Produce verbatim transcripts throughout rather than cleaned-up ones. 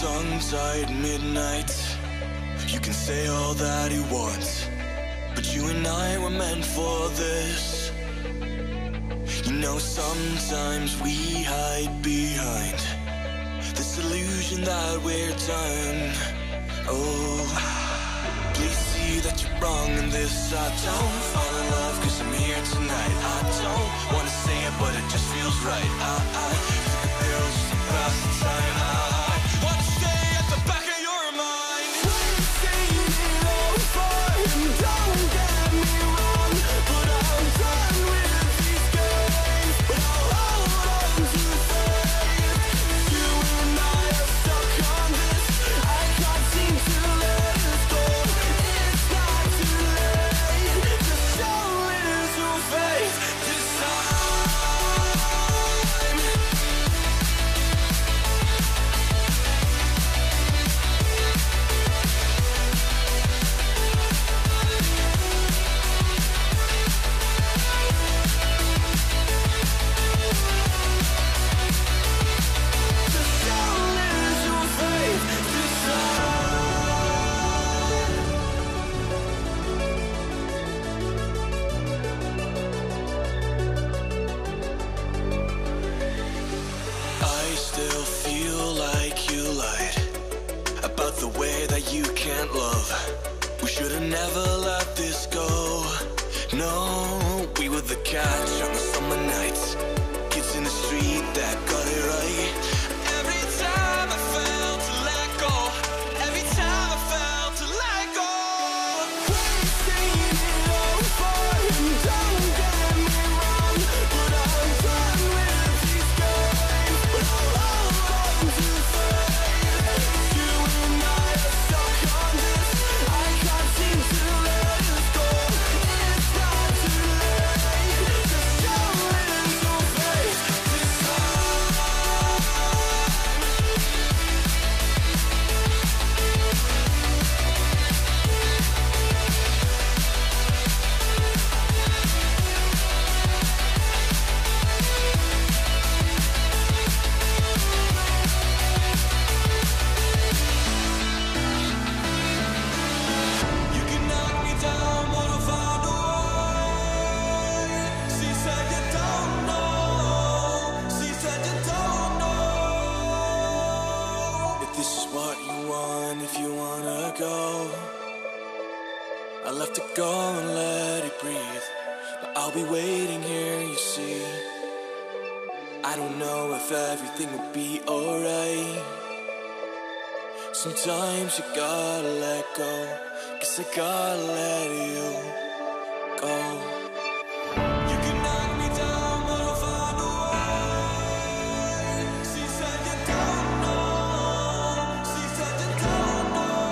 tongue-tied midnight. You can say all that you want, but you and I were meant for this. You know, sometimes we hide behind this illusion that we're done. Oh, please see that you're wrong in this. I don't fall in love cause I'm here tonight. I don't wanna say it, but it just feels right. I, I took a pill just to pass the time. I, I want to stay at the back of your mind. We've seen it over, and don't get me wrong, but I'm done with these games. But I'll hold on to faith. You and I are stuck on this. I can't seem to let us go. It's not too late. Just show a little faith this time. You can't love. We should have never let this go. No, we were the catch on the summer nights. Kids in the street that got it right. Every time I felt to let go, every time I felt to let go. We've seen it over, and don't get me wrong, but I'm done with these games. But I'll hold on to faith. You and I are stuck on this. I can't seem to let us go. It's not too late. Just show a little faith this time. You can knock me down, but I'll find a way. She said you don't know. She said you don't know. If this is what you want, if you wanna go, I'll have to go and let it breathe. But I'll be waiting here, you see. I don't know if everything will be alright. Sometimes you gotta let go, cause I gotta let you go. You can knock me down, but I'll find a way. She said you don't know. She said you don't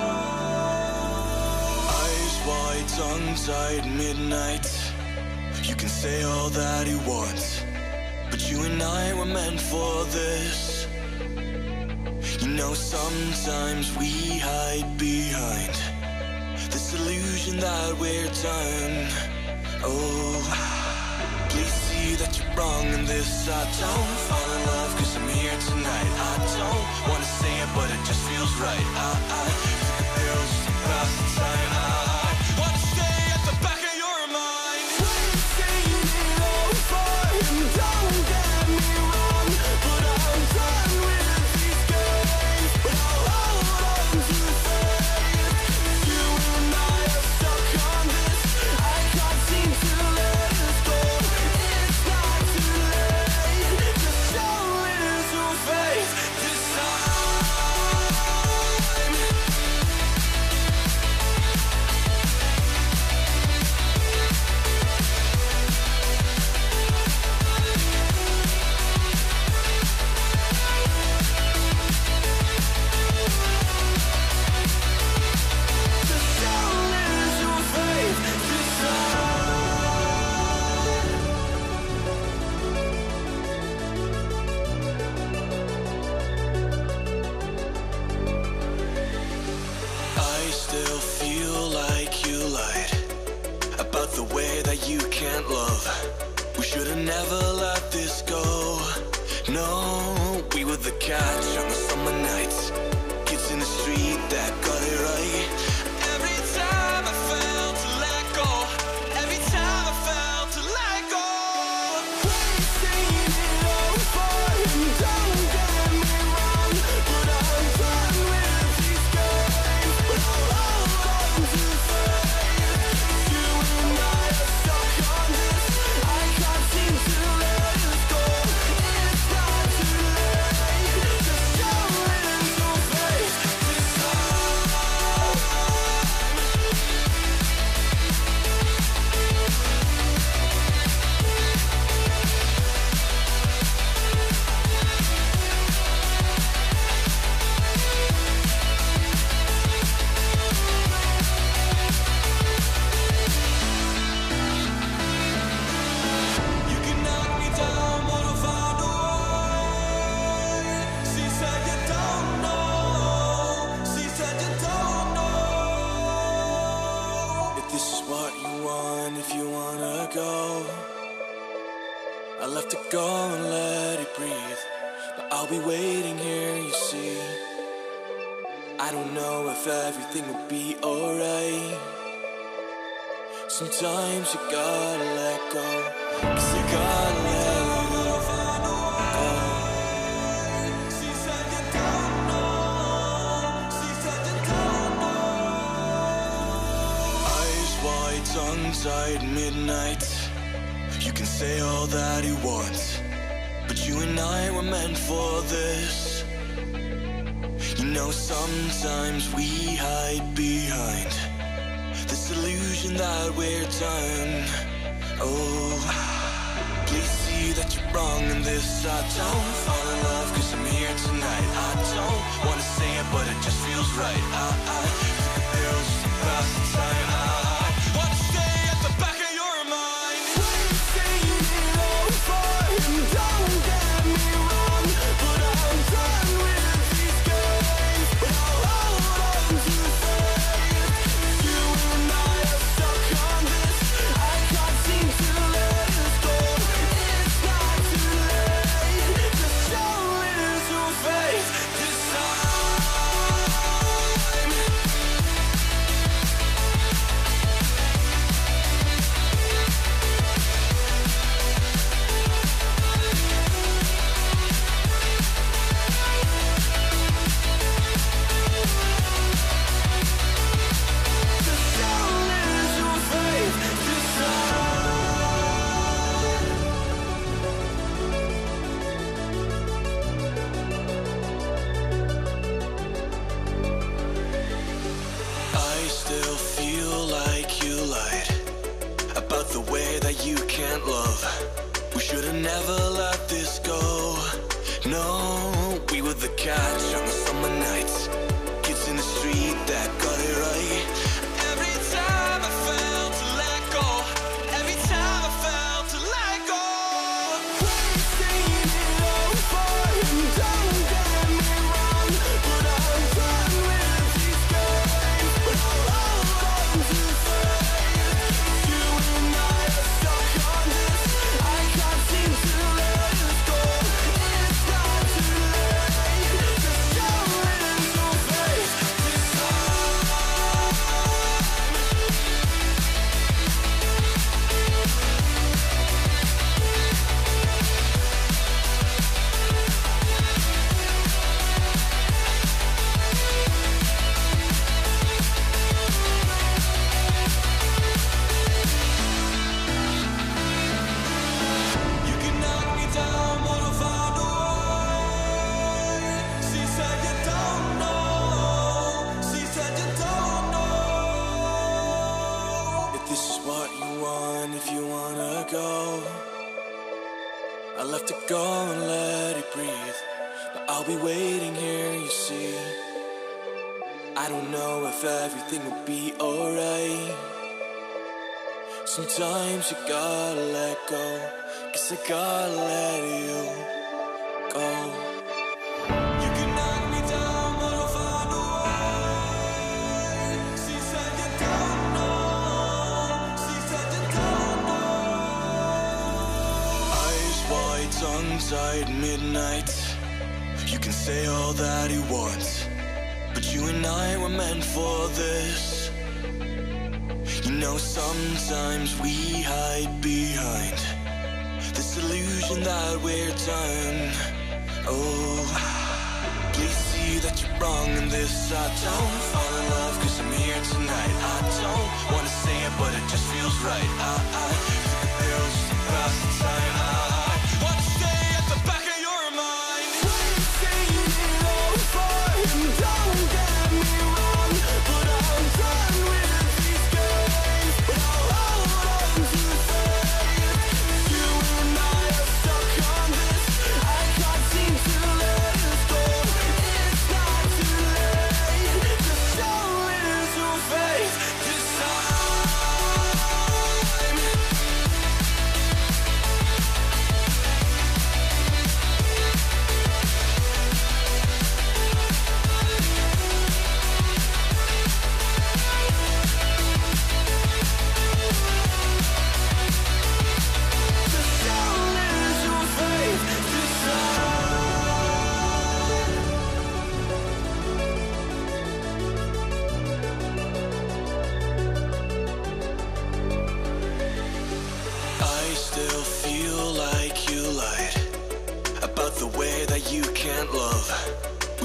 know. Eyes wide, tongue-tied midnight. You can say all that you want, but you and I were meant for this. You know, sometimes we hide behind this illusion that we're done. Oh, please see that you're wrong in this. I don't fall in love cause I'm here tonight. I don't wanna say it, but it just feels right. I, I took a pill just to pass the time. I, I want to stay at the back of your mind. We've seen it over, and don't get me wrong, but I'm done with these games. But I'll hold on to faith. You and I are stuck on this. I can't seem to let us go. It's not too late. Just show a little faith this time. Never let this go. No, we were the catch on the summer nights. go and let it breathe, but I'll be waiting here, you see. I don't know if everything will be alright. Sometimes you gotta let go, 'cause you gotta let it go. Tongue-tied midnight. You can say all that you want, but you and I were meant for this. You know, sometimes we hide behind this illusion that we're done. Oh, please see that you're wrong in this. I don't fall in love 'cause I'm here tonight. I don't wanna say it, but it just feels right. I, I took a pill just to pass the time. I, never let this go. No, we were the catch on the summer nights, kids in the street that got it right. Every time I felt to let go, every time I felt to let go. We've seen it over, and don't get me wrong, but I'm done with these games. But I'll hold on to faith. You and I are stuck on this. I can't seem to let it go. It's not too late. Just show it your face this time. You can knock me down, but I'll find a way. She said you don't know. She said you don't know. If this is what you want, if you wanna go, I'll have to go and let it breathe, but I'll be waiting here, you see. I don't know if everything will be alright. Sometimes you gotta let go, 'cause I gotta let you go. You can knock me down, but I'll find a way. She said you don't know. She said you don't know. Eyes wide, tongue-tied midnight. You can say all that you want, but you and I were meant for this. You know, sometimes we hide behind this illusion that we're done. Oh, please see that you're wrong in this. I don't fall in love 'cause I'm here tonight. I don't wanna say it, but it just feels right. I, I took a pill just to pass the time. I, I wanna stay at the back of your mind. We've seen it over, and don't get me wrong, but I'm done with these games. But I'll hold on to faith. You and I are stuck on this. I can't seem to let it go. It's not too late. Just show it your face this time.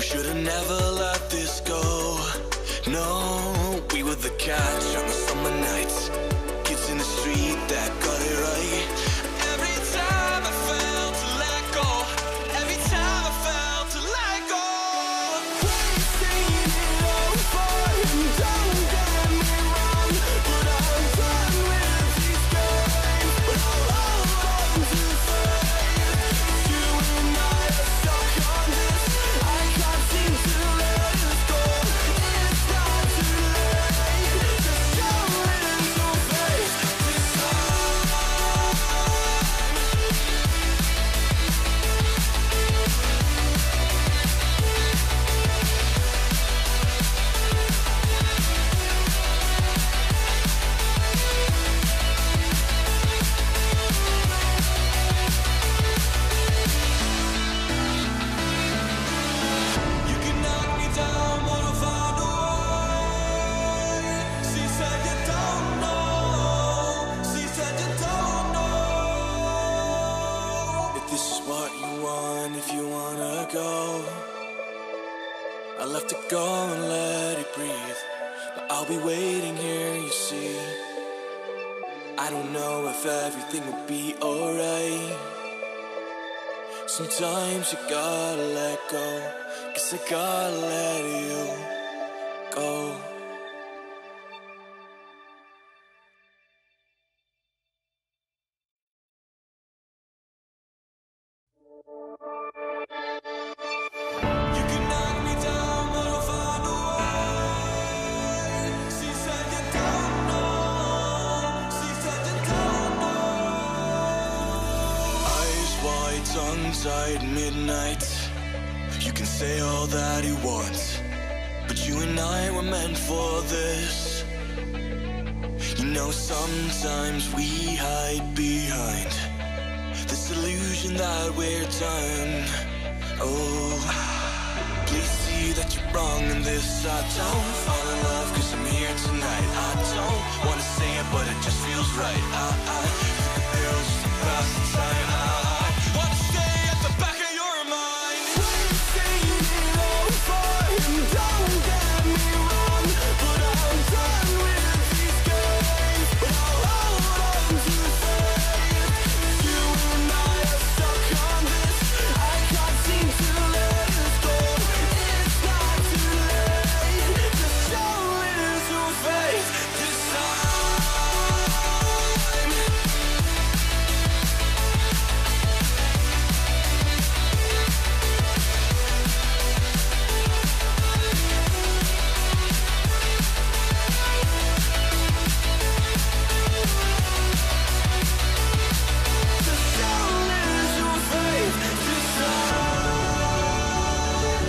Should've never let this go. No, we were the catch on the summer nights. Kids in the street that got it right. Every time I felt to let go, every time I felt to let go. We've seen it all before, and don't get me wrong, but I'm done with these games. But I'll hold on to faith. You and I are stuck on this. I can't seem to let us go. It's not too late. Just show it in your face this time. You can knock me down, but I'll find a way. She said you don't know. She said you don't know. If this is what you want, if you wanna go, I'll have to go and let it breathe. But I'll be waiting here, you see. I don't know if everything will be alright. Sometimes you gotta let go, 'cause I gotta let you go. You can knock me down, but I'll find a way. She said you don't know. She said you don't know. Eyes wide, tongue tied, midnight. You can say all that you want, but you and I were meant for this. You know, sometimes we hide behind this illusion that we're done. Oh, please see that you're wrong in this. I don't fall in love 'cause I'm here tonight. I don't wanna say it, but it just feels right. I, I think the pills just to pass the time. I, I want to stay at the back of your mind. We've seen it all before, and don't get me wrong, but I'm done with these games. But I'll hold on to faith. You and I are stuck on this. I can't seem to let us go. It's not too late. Just show it in your face this time. Just show it in your face this time.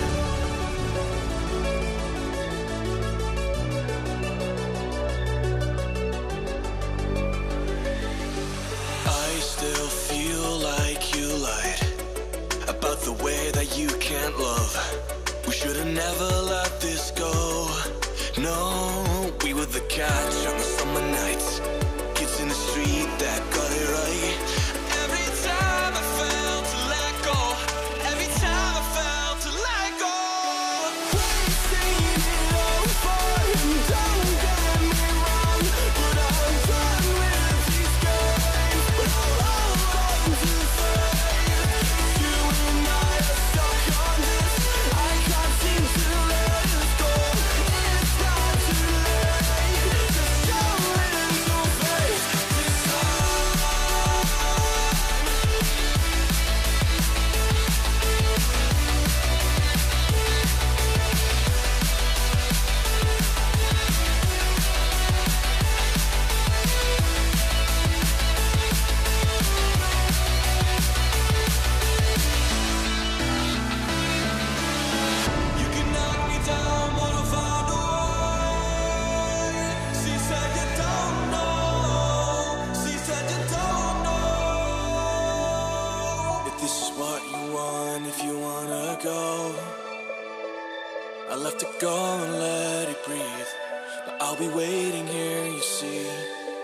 I still feel like you lied about the way that you can't love. We should've never let this go. No, we were the catch on the summer nights. Kids in the street that got it right. Every time I felt to let go, every time I felt to let go. We've seen it all before, and don't get me wrong, but I'm done with these games. But I'll hold on to faith. You and I are stuck on this. I can't seem to let us go. It's not too late. Just show it in your face this time. You can knock me down, but I'll find a way. She said you don't know. She said you don't know. If this is what you want, if you wanna go, I'll have to go and let it breathe. But I'll be waiting here, you see.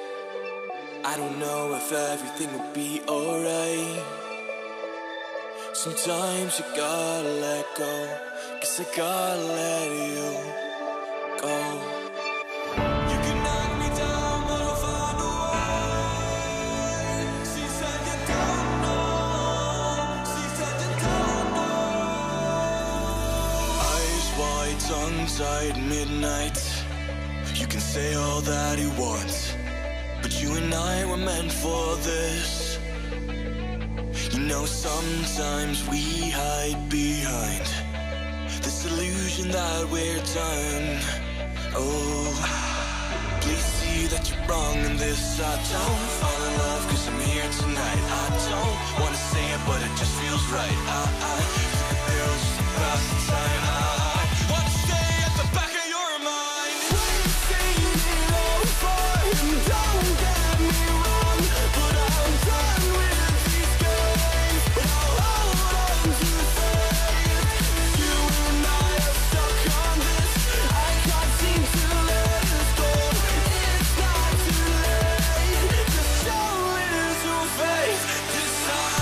I don't know if everything will be alright. Sometimes you gotta let go. Guess I gotta let you go. You can knock me down, but I'll find a way. She said you don't know. She said you don't know. Eyes wide, tongue-tied, midnight. You can say all that you want, but you and I were meant for this. You know, sometimes we hide behind this illusion that we're done. Oh, please see that you're wrong in this. I don't fall in love cause I'm here tonight. I don't wanna say it, but it just feels right. I, I took a pill just to pass the time. I, I wanna stay at the back of your mind. We've seen it all before, and don't get me wrong, but I'm done with these games. But I'll hold on to faith. You and I are stuck on this. I can't seem to let us go. It's not too late. Just show it is your faith this time.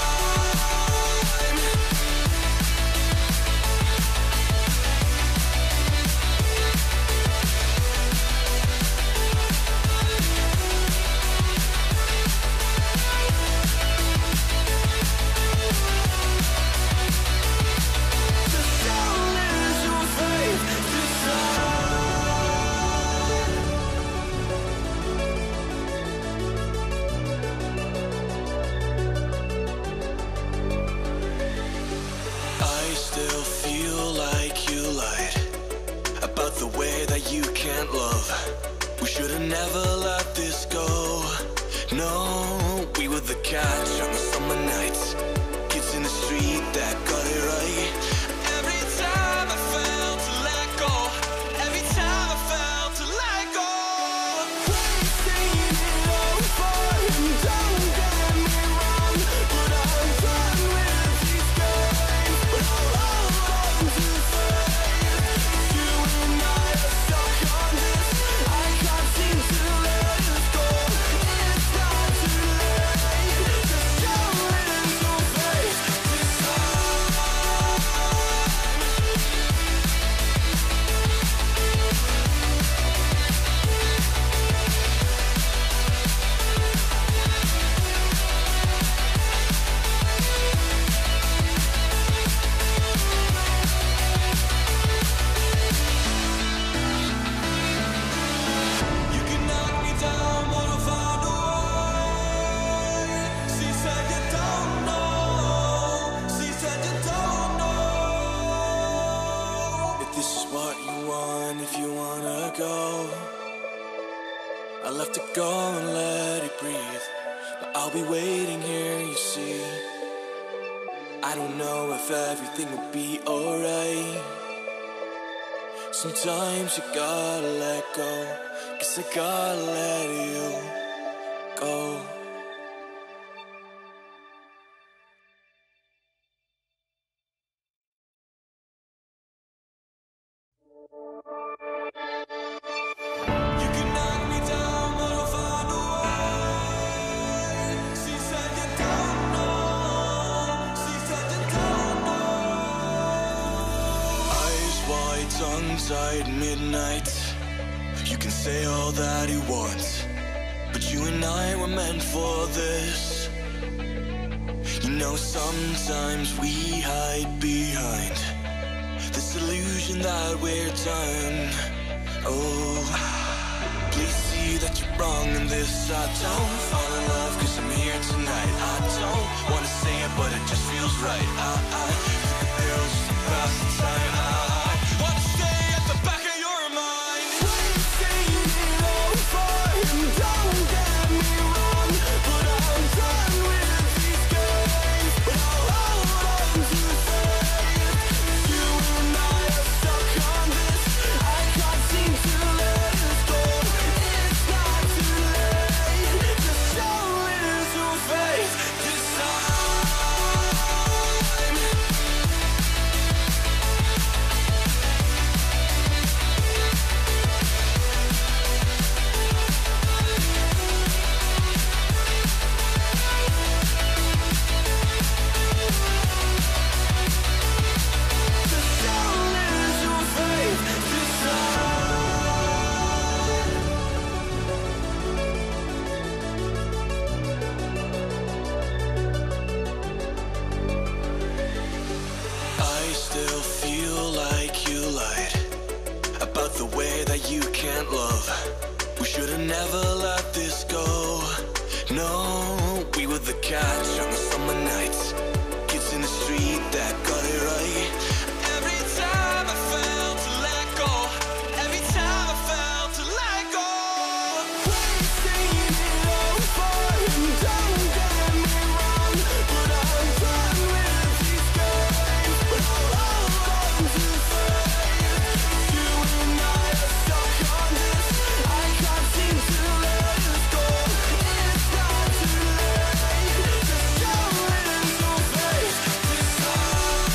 We should've never let this go. No, we were the catch on the summer nights. Kids in the street that got it right. Every time I felt to let go, every time I felt to let go. We've seen it all before, and don't get me wrong, but I'm done with these games. But I'll hold on to faith. You and I are stuck on this. I can't seem to let us go. It's not too late. Just show it is your face this time. You can knock me down, but I'll find a way. She said you don't know. She said you don't know. If this is what you want, if you wanna go, I'll have to go and let it breathe. But I'll be waiting here, you see. I don't know if everything will be alright. Sometimes you gotta let go. Guess I gotta let you go. You can knock me down, but I'll find a way. She said you don't know. She said you don't know. Eyes wide, tongue-tied, midnight. You can say all that you want, but you and I were meant for this. You know, sometimes we hide behind this illusion that we're done. Oh, please see that you're wrong in this. I don't fall in love cause I'm here tonight. I don't wanna say it, but it just feels right. I, I took a pill just to pass the time. I, I wanna stay at the back of your mind. We've seen it all before, and don't get me wrong, but I'm done with these games. But I'll hold on to faith. You and I are stuck on this. I can't seem to let us go. It's not too late. Just show it is your face this time. can't love. We should've never let this go. No, we were the catch on the summer nights, kids in the street that got it right. Every time I felt to let go, every time I felt to let go. We've seen it over, and don't get me wrong, but I'm done with these games. But I'll hold on to faith. You and I are stuck on this. I can't seem to let us go. It's not too late. Just show little faith this time.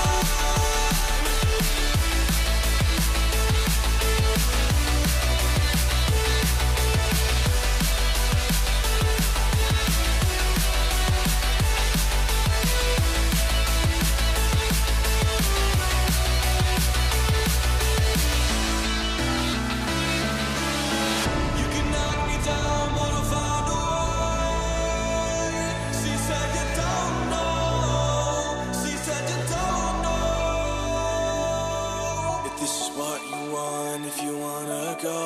You can knock me down, but I'll find a way. She said you don't know. She said you don't know. If this is what you want, if you wanna go,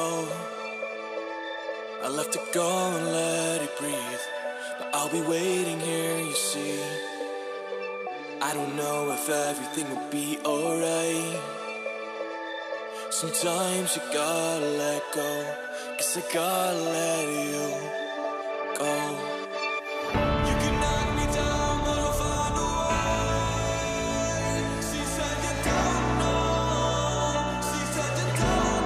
I'll have to go and let it breathe. But I'll be waiting here, you see. I don't know if everything will be alright. Sometimes you gotta let go, 'cause I gotta let you go. You can knock me down, but I'll find a way. She said you don't know. She said you don't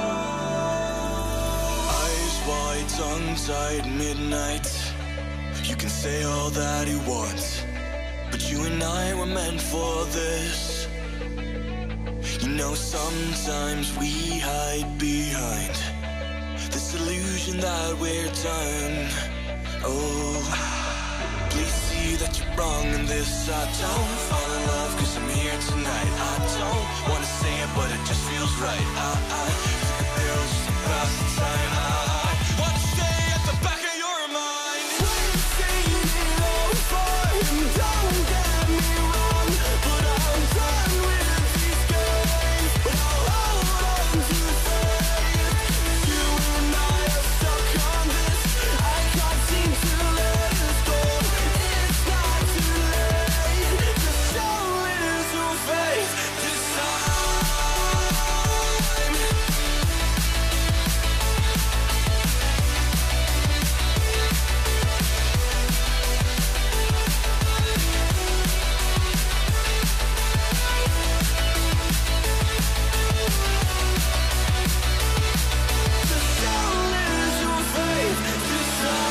know. Eyes wide, tongue tied, midnight. You can say all that you want, but you and I were meant for this. You know, sometimes we hide behind this illusion that we're done. Oh, please see that you're wrong in this. I don't fall in love 'cause I'm here tonight. I don't wanna say it, but it just feels right. I, I took a pill just to pass the time. I, I want to stay at the back of your mind. We've seen it over, and don't get me wrong, but I'm done with these games. But I'll hold on to faith. You and I are stuck on this. I can't seem to let us go. It's not too late. Just show little faith this time. Just show little faith this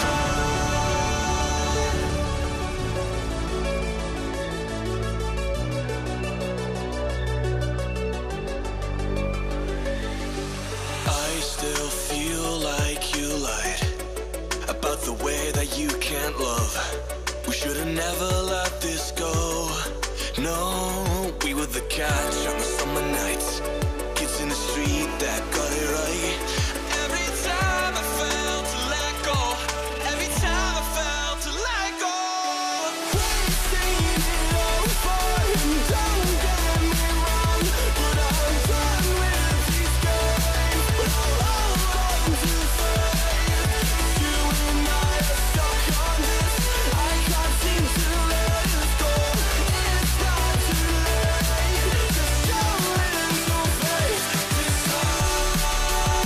I still feel like you lied about the way that you can't love. We should've never let this go. No, we were the catch on the summer nights, kids in the street that got it right. Every time I felt to let go, every time I felt to let go. We've seen it over, and don't get me wrong, but I'm done with these games. But I'll hold on to faith. You and I are stuck on this. I can't seem to let us go. It's not too late. Just show little faith this time.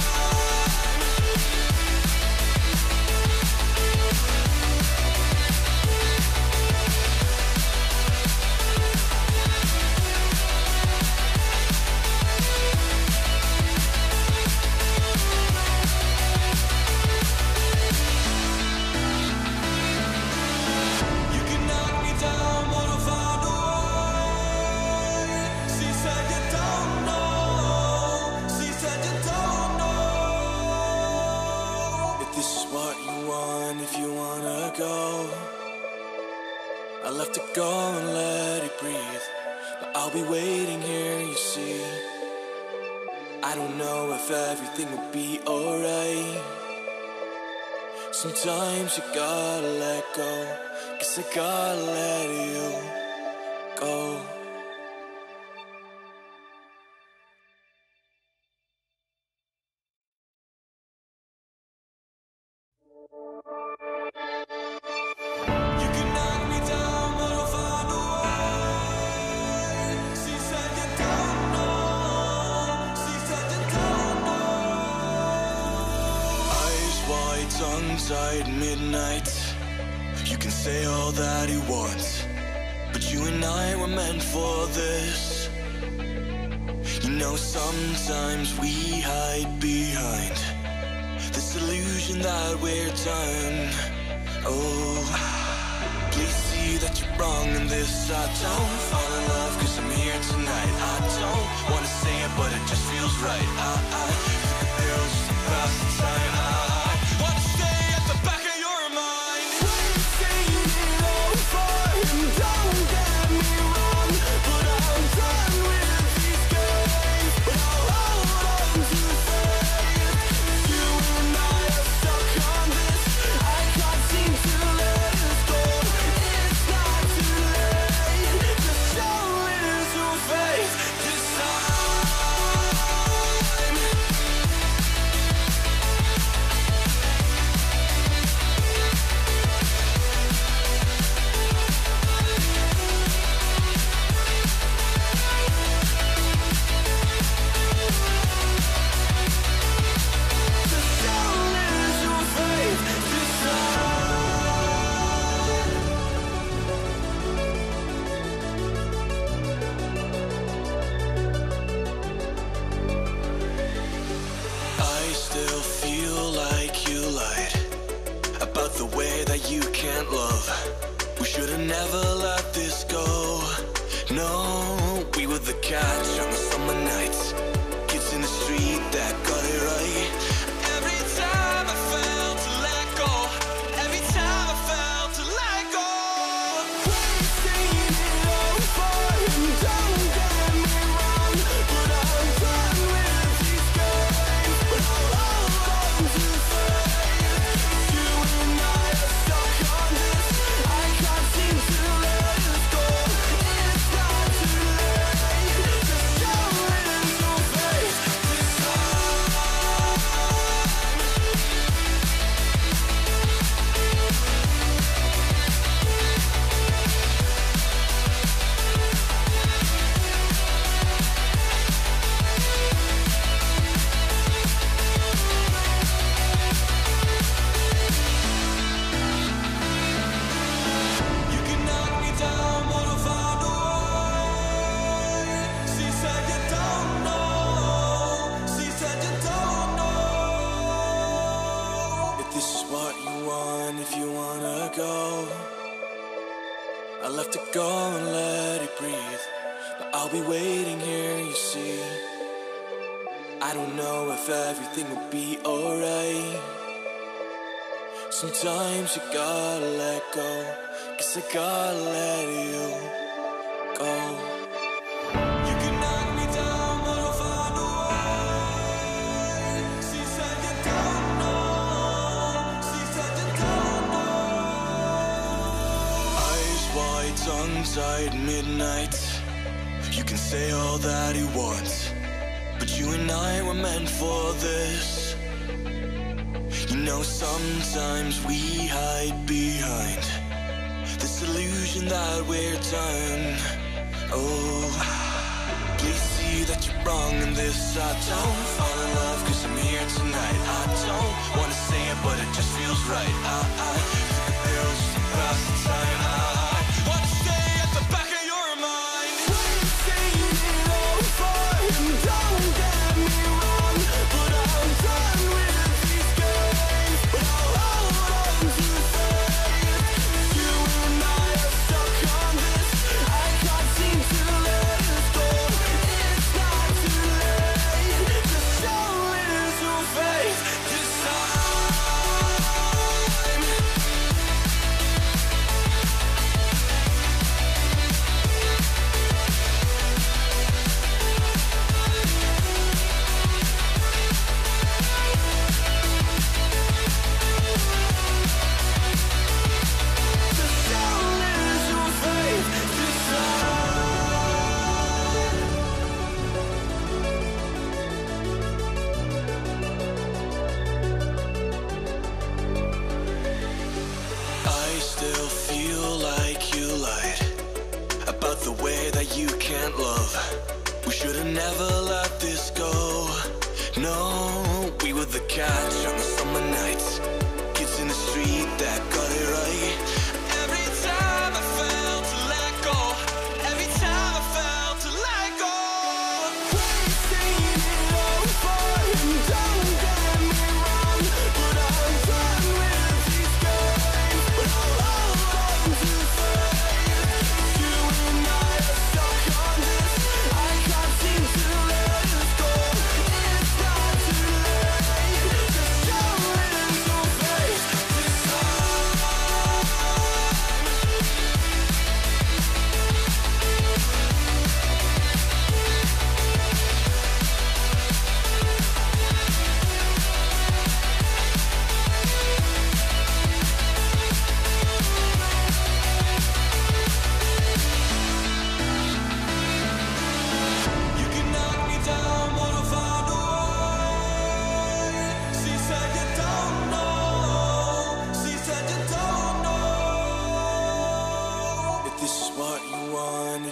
You can knock me down, but I'll find a way. She said you don't know. She said you don't know. If this is what you want, if you wanna go, I'll have to go and let it breathe. But I'll be waiting here, you see. I don't know if everything will be alright. Sometimes you gotta let go, 'cause I gotta let you go. tongue-tied midnight. You can say all that he wants, but you and I were meant for this. You know, sometimes we hide behind this illusion that we're done. Oh, please see that you're wrong in this. I don't fall in love cause I'm here tonight. I don't wanna say it, but it just feels right. I, I think the girls just to pass the time. I, I wanna stay at the back of your mind. We've seen it all for him, don't get me wrong, but I'm done with these games. But I'll hold on to faith. You and I are stuck on this. I can't seem to let us go. It's not too late. Just show a little faith this time. You can't love. We should have never let this go. No, we were the catch on the summer nights. Kids in the street that got it right. Every time I felt to let go, every time I felt to let go. We've seen it all for him, don't get me wrong, but I'm done with these games. But I'll hold on to faith. You and I are stuck on this. I can't seem to let us go. It's not too late. Just show a little faith this time. You can knock me down, but I'll find a way. She said you don't know. She said you don't know. If this is what you want, if you wanna go, I'll have to go and let it breathe. But I'll be waiting here, you see. I don't know if everything will be alright. Sometimes you gotta let go, cause I gotta let you go. You can knock me down, but I'll find a way. She said you don't know. She said you don't know. Eyes wide, tongue-tied midnight. You can say all that he wants, but you and I were meant for this. You know, sometimes we hide behind this illusion that we're done. Oh, please see that you're wrong in this. I don't fall in love cause I'm here tonight. I don't wanna say it, but it just feels right. I, I think the girls just to pass the time. I, I wanna stay at the back of your mind. We've seen it all for him, don't get me wrong, but I'm done with these games. But I'll hold on to faith. You and I are stuck on this. I can't seem to let us go. It's not too late. Just show a little faith this time. Never let this go. No, we were the catch on the summer nights.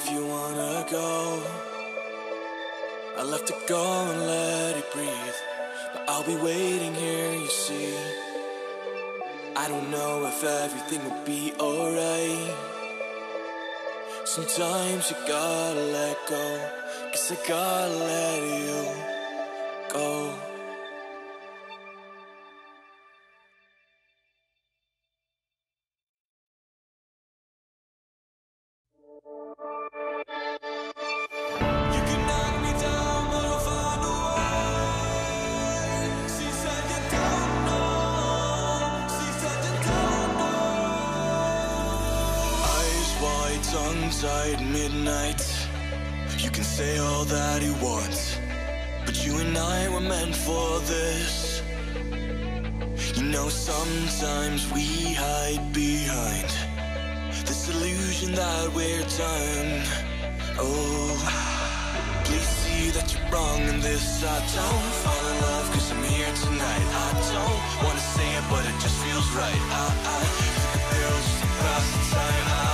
if you wanna go. I left it go and let it breathe, but I'll be waiting here, you see. I don't know if everything will be alright. Sometimes you gotta let go, 'cause I gotta let you go. Tongue-tied midnight, you can say all that you want, but you and I were meant for this. You know, sometimes we hide behind this illusion that we're done. Oh, please see that you're wrong in this. I don't fall in love 'cause I'm here tonight. I don't wanna say it, but it just feels right. I, I took a pill just to pass the time. I,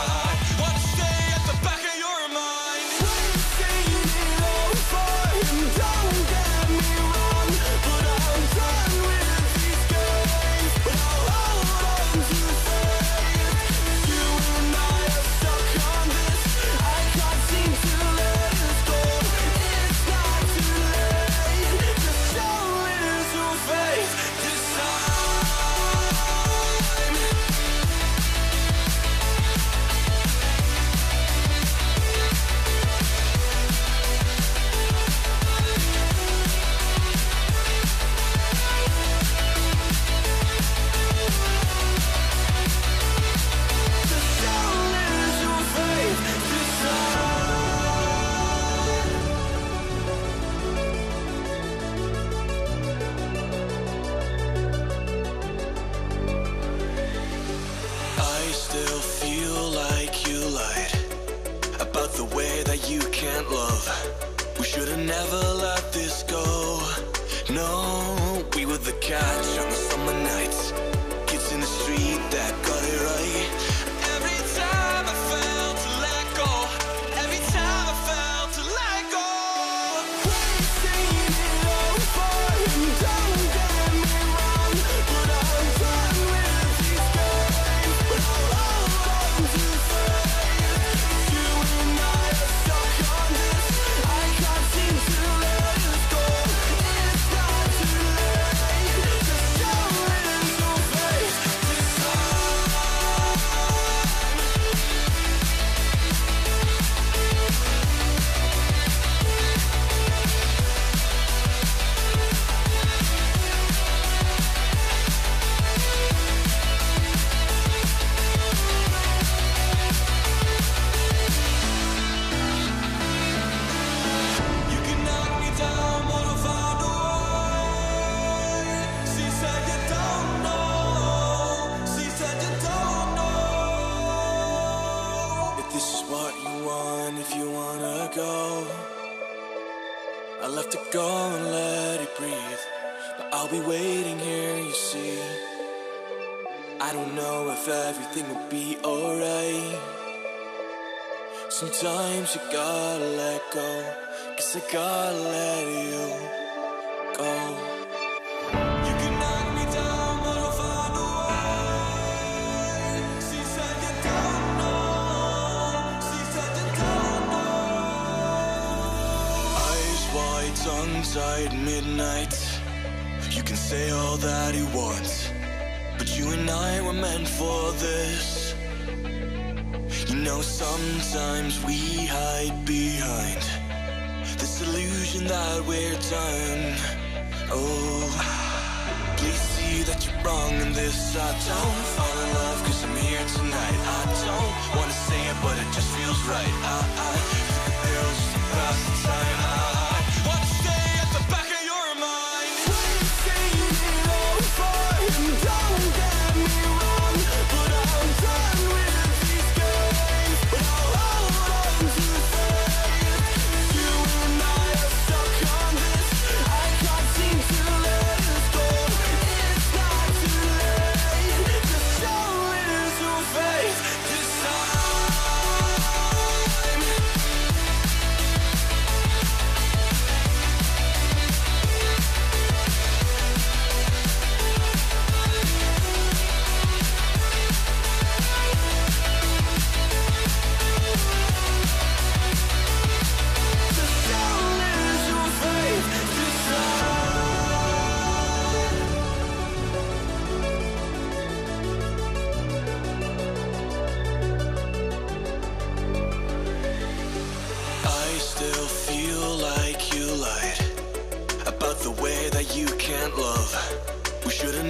never let this go. No, we were the catch on the summer nights, kids in the street that got it right. Every time I felt to let go, every time I felt to let go. We've seen it over, and don't get me wrong, but I'm done with these games. But I'll hold on to faith. You and I are stuck on this. I can't seem to let us go. It's not too late. Just show it your face this time. You can knock me down, but I'll find a way. She said you don't know. She said you don't know. If this is what you want, if you wanna go, I left it go and let it breathe, but I'll be waiting here, you see. I don't know if everything will be alright. Sometimes you gotta let go, 'cause I gotta let you go. You can knock me down, but I'll find a way. She said you don't know. She said you don't know. Eyes wide, tongue-tied midnight, you can say all that you want, but you and I were meant for this. You know, sometimes we hide behind this illusion that we're done. Oh, please see that you're wrong in this. I don't fall in love 'cause I'm here tonight. I don't wanna say it, but it just feels right. I, I took a pill just to pass the time. I, I wanna stay at the back of your mind. We've seen it over, and don't get me wrong, but I'm done with these games. But I'll hold on to faith. You and I are stuck on this. I can't seem to let us go. It's not too late. Just show it your face this time.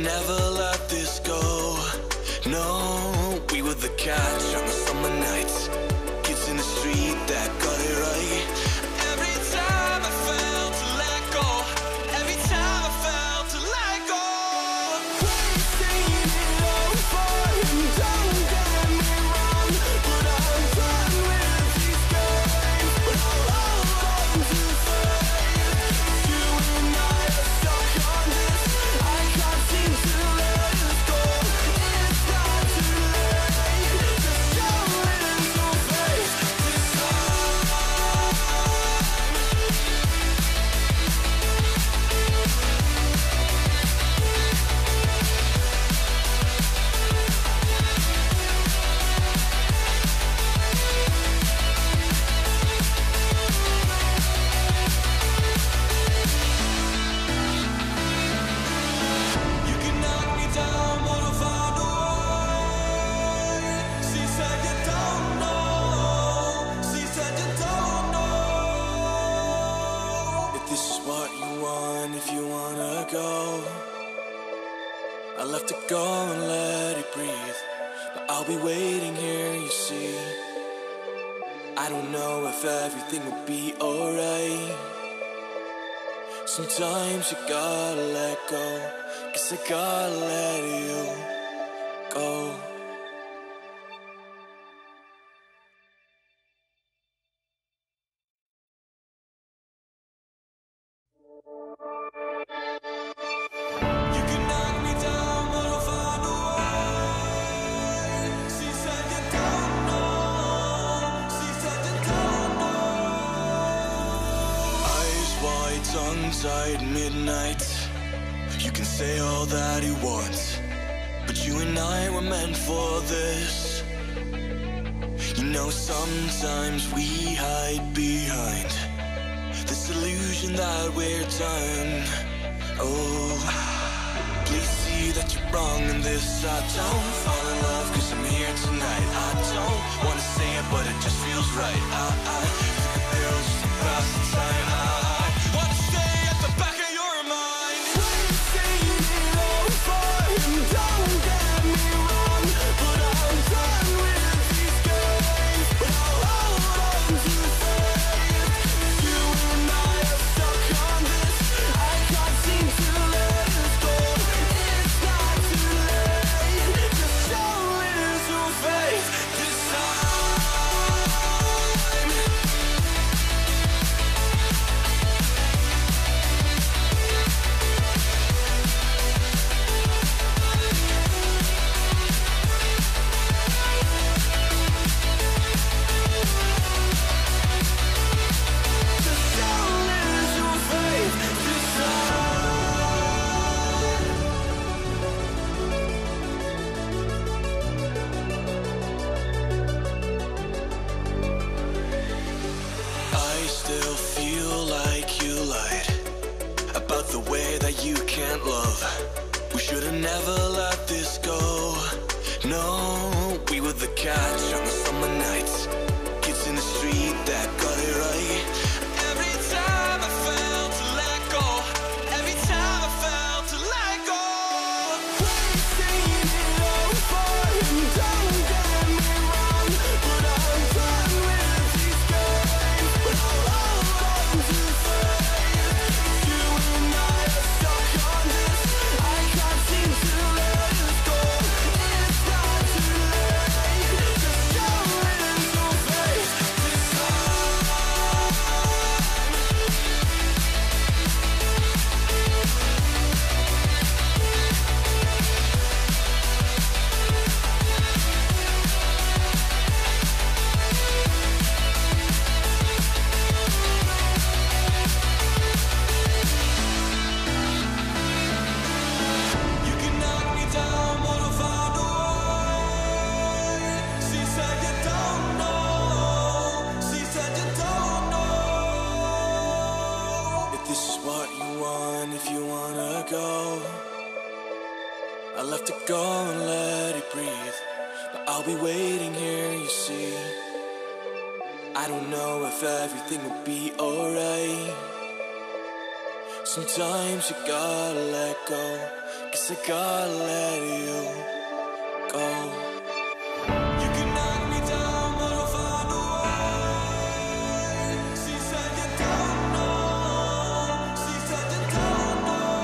never let this go. No, we were the catch on the summer nights, kids in the street that got it right. Every time I felt to let go, every time I felt to let go. We've seen it all before, and don't get me wrong, but I'm done with these games. But I'll hold on to faith. You and I are stuck on this. I can't seem to let us go. It's not too late. Just show little faith this time. You can knock me down, but I'll find a way. She said you don't know. She said you don't know. If this is what you want, if you wanna go, I'll have to go and let it breathe. But I'll be waiting here, you see. I don't know if everything will be alright. Sometimes you gotta let go, 'cause I gotta let you go. You can knock me down, but I'll find a way. She said you don't know. She said you don't know. Eyes wide, tongue tied, midnight. You can say all that you want, but you and I were meant for this. You know, sometimes we hide behind this illusion that we're done. Oh, please see that you're wrong in this. I don't fall in love 'cause I'm here tonight. I don't wanna say it, but it just feels right. I, I took a pill just to pass the time. I, I wanna stay at the back of your mind. We've seen it all before, and don't get me wrong, but I'm done with these games. But I'll hold on to faith. You and I are stuck on this. I can't seem to let us go. It's not too late. Just show little faith this time. Just show little faith this time. I still feel like you lied about the way that you can't love. We should have never let this go. No, we were the catch on the summer nights, kids in the street that got it right. Every time I felt to let go, every time I felt to let go. We've seen it all before, and don't get me wrong, but I'm done with these games. But I'll hold on to faith. You and I are stuck on this. I can't seem to let us go. It's not too late. Just show little faith this time. You can knock me down, but I'll find a way. She said you don't know. She said you don't know. If this is what you want, if you wanna go, I'll have to go and let it breathe. But I'll be waiting here, you see. I don't know if everything will be alright. Sometimes you gotta let go. Guess I gotta let you go. You can knock me down, but I'll find a way. She said you don't know. She said you don't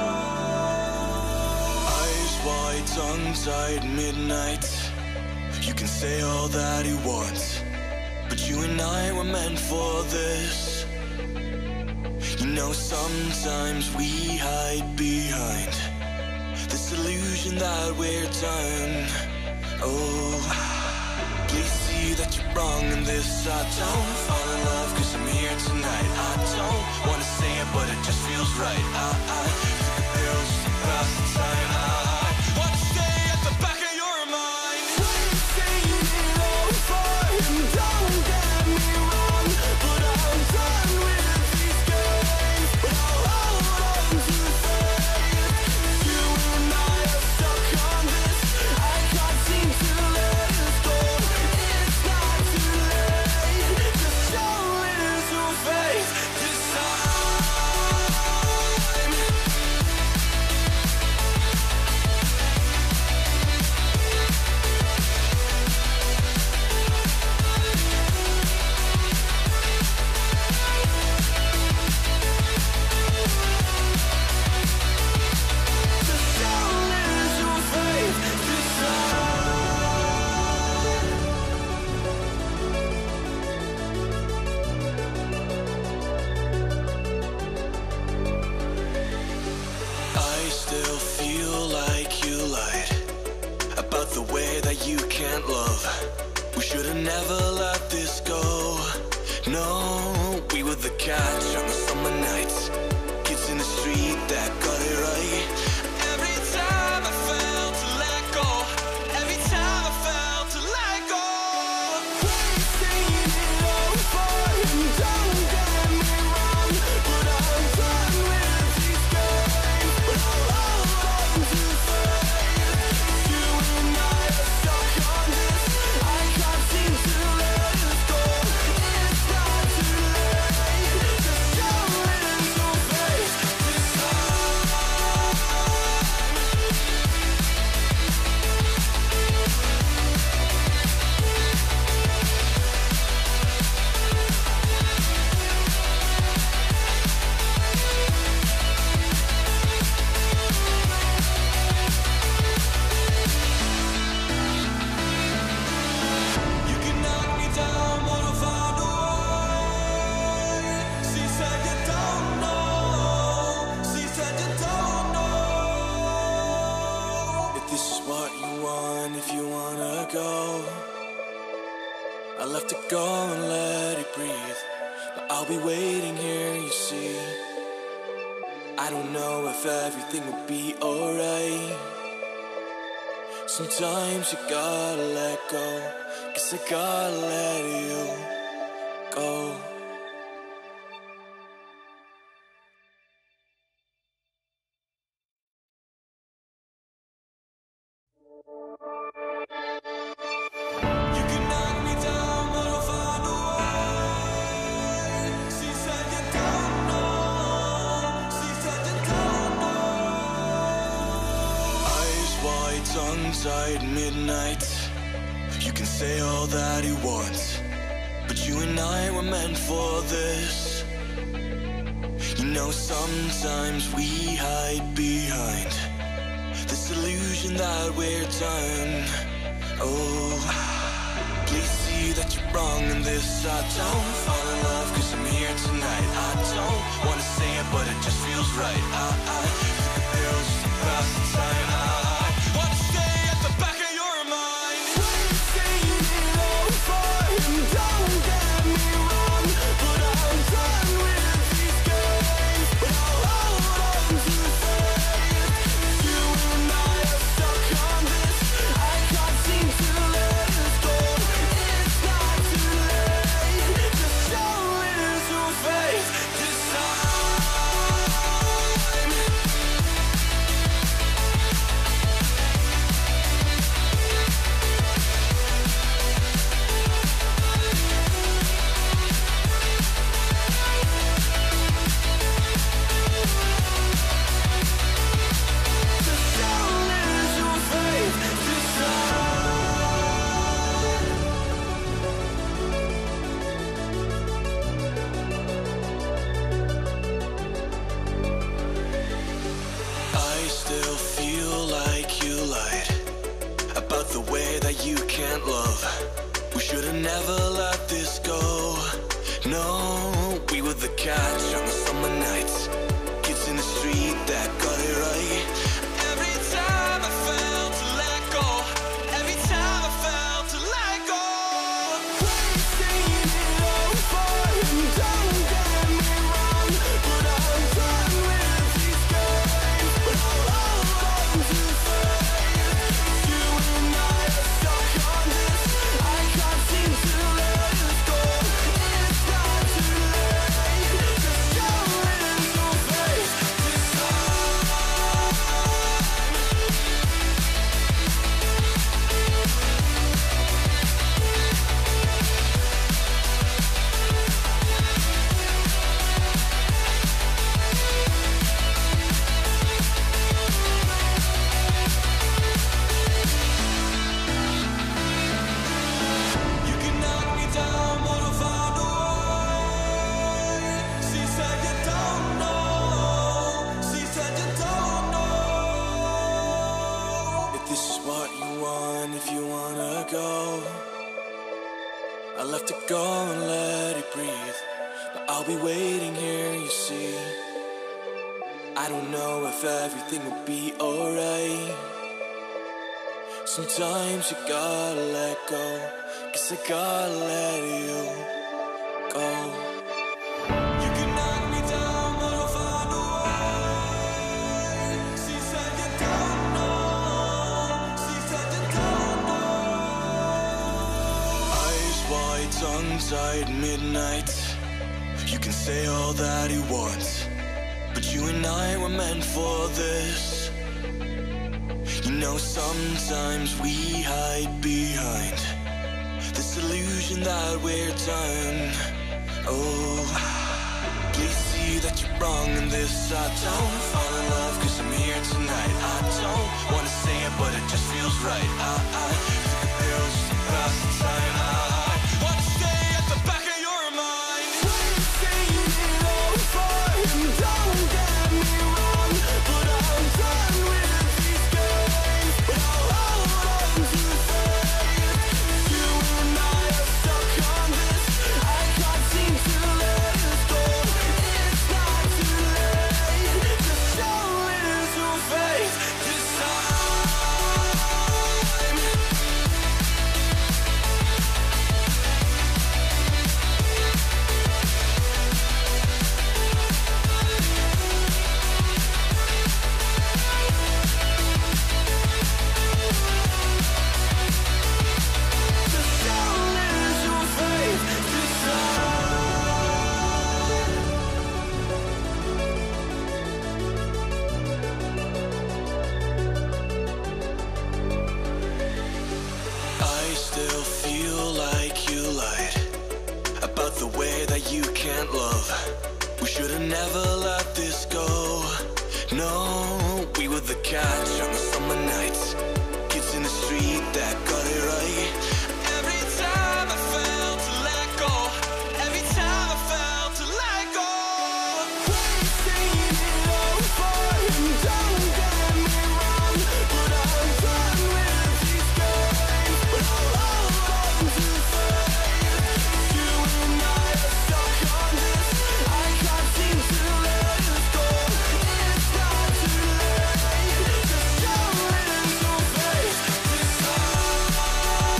know. Eyes wide, tongue-tied, midnight. You can say all that you want, but you and I were meant for this. You know, sometimes we hide behind this illusion that we're done. Oh, please see that you're wrong in this. I don't fall in love cause I'm here tonight. I don't wanna say it, but it just feels right. I, I took the pills to pass the time. I, I wanna stay at the back of your mind. We're saying it over, and don't get me wrong, but I'm done with these games. But I'll hold on to faith. You and I are stuck on this. I can't seem to let us go. It's not too late. Just show it is your faith this time. I still feel like you lied about the way that you can't love. We should have never let this go. No, we were the catch on the summer nights, kids in the street that got it right. Every time I felt to let go, every time I felt to let go. We're saying it over, and don't get me wrong, but I'm done with these games. But I'll hold on to faith. You and I are stuck on this. I can't seem to let us go. It's not too late. Just show it is your face this time. You can knock me down, but I'll find a way. She said you don't know. She said you don't know. If this is what you want, if you wanna go, I'll have to go and let it breathe. But I'll be waiting here, you see. I don't know if everything will be alright. Sometimes you gotta let go. Guess I gotta let you go. You can knock me down, but I'll find a way. She said you don't know. She said you don't know. Eyes wide, tongue-tied, midnight. You can say all that you want, but you and I were meant for this. You know, sometimes we hide behind this illusion that we're done. Oh, please see that you're wrong in this. I don't fall in love cause I'm here tonight. I don't wanna say it, but it just feels right. I, I took the pills to pass the time. I, I wanna stay at the back of your mind. We're saying it over, and don't get me wrong, but I'm done with these games. But I'll hold on to faith. You and I are stuck on this. I can't seem to let us go. It's not too late. Just show it is your face this time. can't love. We should've never let this go. No, we were the catch on the summer nights, kids in the street that got it right. Every time I felt to let go, every time I felt to let go. We've seen it over, and don't get me wrong, but I'm done with these games. But I'll hold on to faith. You and I are stuck on this. I can't seem to let it go. It's not too late. Just show little faith this time. You can knock me down, but I'll find a way. She said you don't know. She said you don't know. If this is what you want, if you wanna go, I'll have to go and let it breathe. But I'll be waiting here, you see. I don't know if everything will be alright. Sometimes you gotta let go, 'cause I gotta let you go. You can knock me down, but I'll find a way. She said you don't know. She said you don't know. Eyes wide, tongue tied, midnight. You can say all that you want, but you and I were meant for this. You know, sometimes we hide behind this illusion that we're done. Oh, please see that you're wrong in this. I don't fall in love 'cause I'm here tonight. I don't wanna say it, but it just feels right. I, I took a pill just to pass the time. I, I wanna stay at the back of your mind. We've seen it over, and don't get me wrong, but I'm done with these games. But I'll hold on to faith. You and I are stuck on this. I can't seem to let it go. It's not too late. Just show little faith this time. Just show little faith this I still feel like you lied about the way that you can't love. We should've never let this go. No, we were the catch on the summer nights, kids in the street that got it right. Every time I felt to let go, every time I felt to let go. We've seen it over, and don't get me wrong, but I'm done with these games. But I'll hold on to faith. You and I are stuck on this. I can't seem to let it go. It's not too late. Just show little faith this time.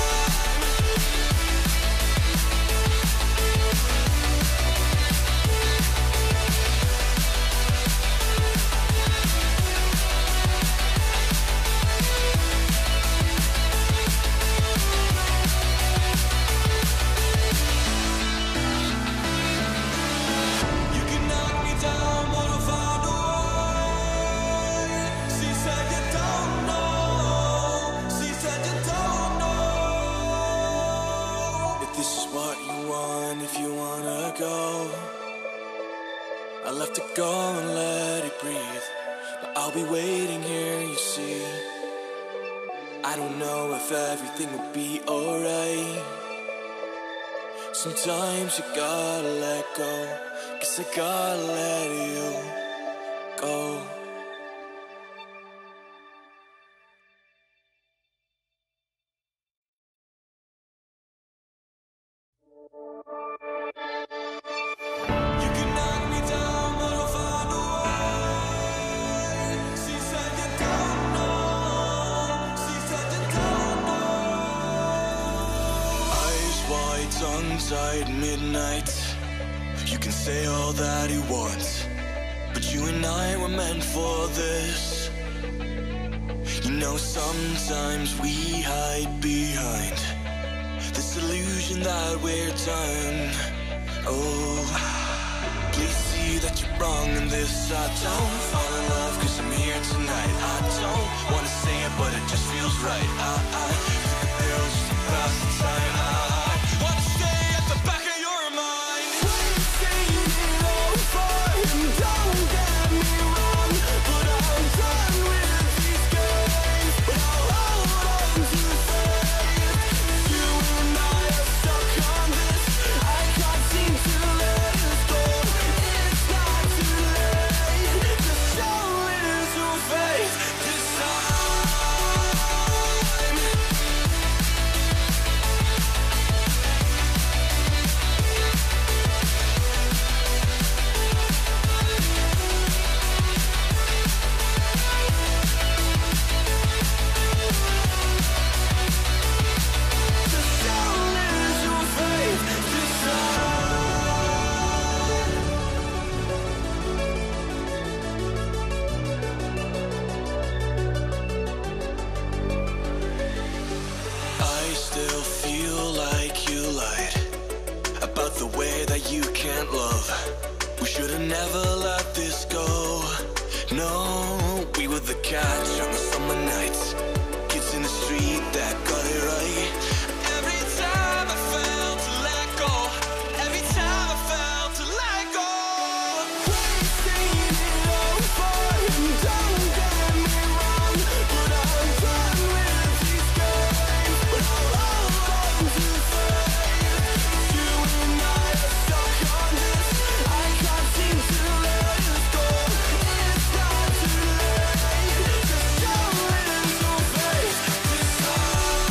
You can knock me down, but I'll find a way. She said you don't know. She said you don't know. If this is what you want, if you wanna go, I'll have to go and let it breathe. But I'll be waiting here, you see. I don't know if everything will be alright. Sometimes you gotta let go, 'cause I gotta let you go. tongues at midnight. You can say all that you want, but you and I were meant for this. You know, sometimes we hide behind this illusion that we're done. Oh, please see that you're wrong in this. I don't fall in love cause I'm here tonight. I don't wanna say it, but it just feels right. I, I think the girls just to pass the time. I, I want to stay at the back of your mind. We've seen it all for him, don't get me wrong, but I'm done with these games. But I'll hold on to faith. You and I are stuck on this. I can't seem to let us go. It's not too late to show little faith this time. To show little faith this I still feel like you lied about the way that you can't love. We should have never let this go. No, we were the catch on the summer nights, kids in the street that got it right. Every time I felt to let go, every time I felt to let go. We've seen it all for him, don't get me wrong, but I'm done with these games. But I'll hold on to faith. You and I are stuck on this. I can't seem to let us go. It's not too late to show little faith this time.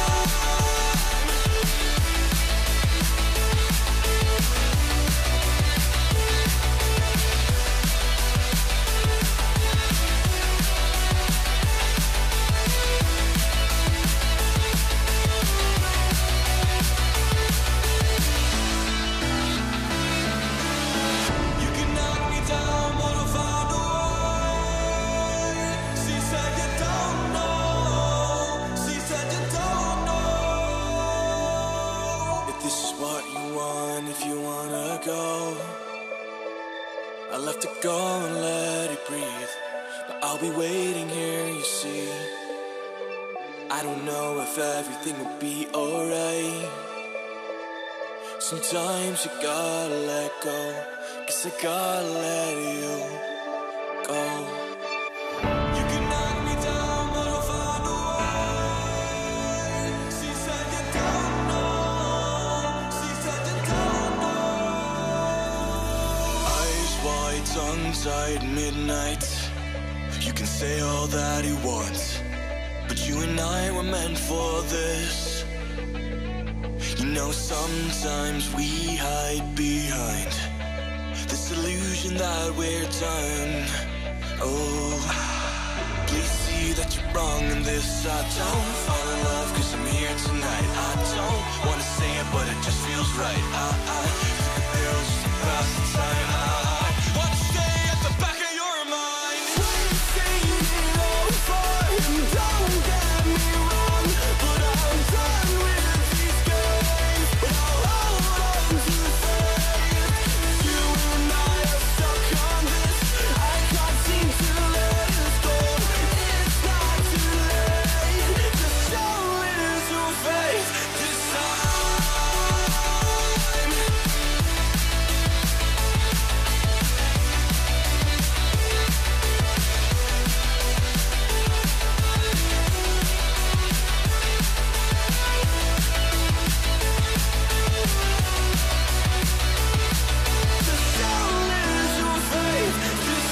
You can knock me down, but I'll find a way. She said you don't know. She said you don't know. If this is what you want, if you wanna go, I'll have to go and let it breathe. But I'll be waiting here, you see. I don't know if everything will be alright. Sometimes you gotta let go, cause I gotta let you go. You can knock me down, but I'll find a way. She said you don't know. She said you don't know. Eyes wide, tongue tied, midnight. You can say all that you want, but you and I were meant for this. You know, sometimes we hide behind this illusion that we're done. Oh, please see that you're wrong in this. I don't fall in love cause I'm here tonight. I don't wanna say it, but it just feels right. I, I think the girls just to pass the time. I, I want to stay at the back of your mind. We've seen it all for him, don't get me wrong, but I'm done with these games. But I'll hold on to faith. You and I are stuck on this. I can't seem to let us go. It's not too late to show little faith this time. To show little faith this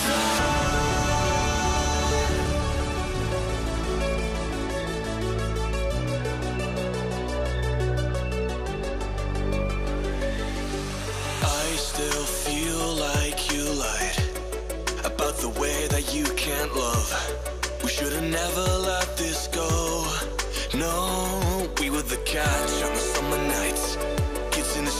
I still feel like you lied about the way that you can't love. We should have never let this go. No, we were the catch on the summer nights, kids in the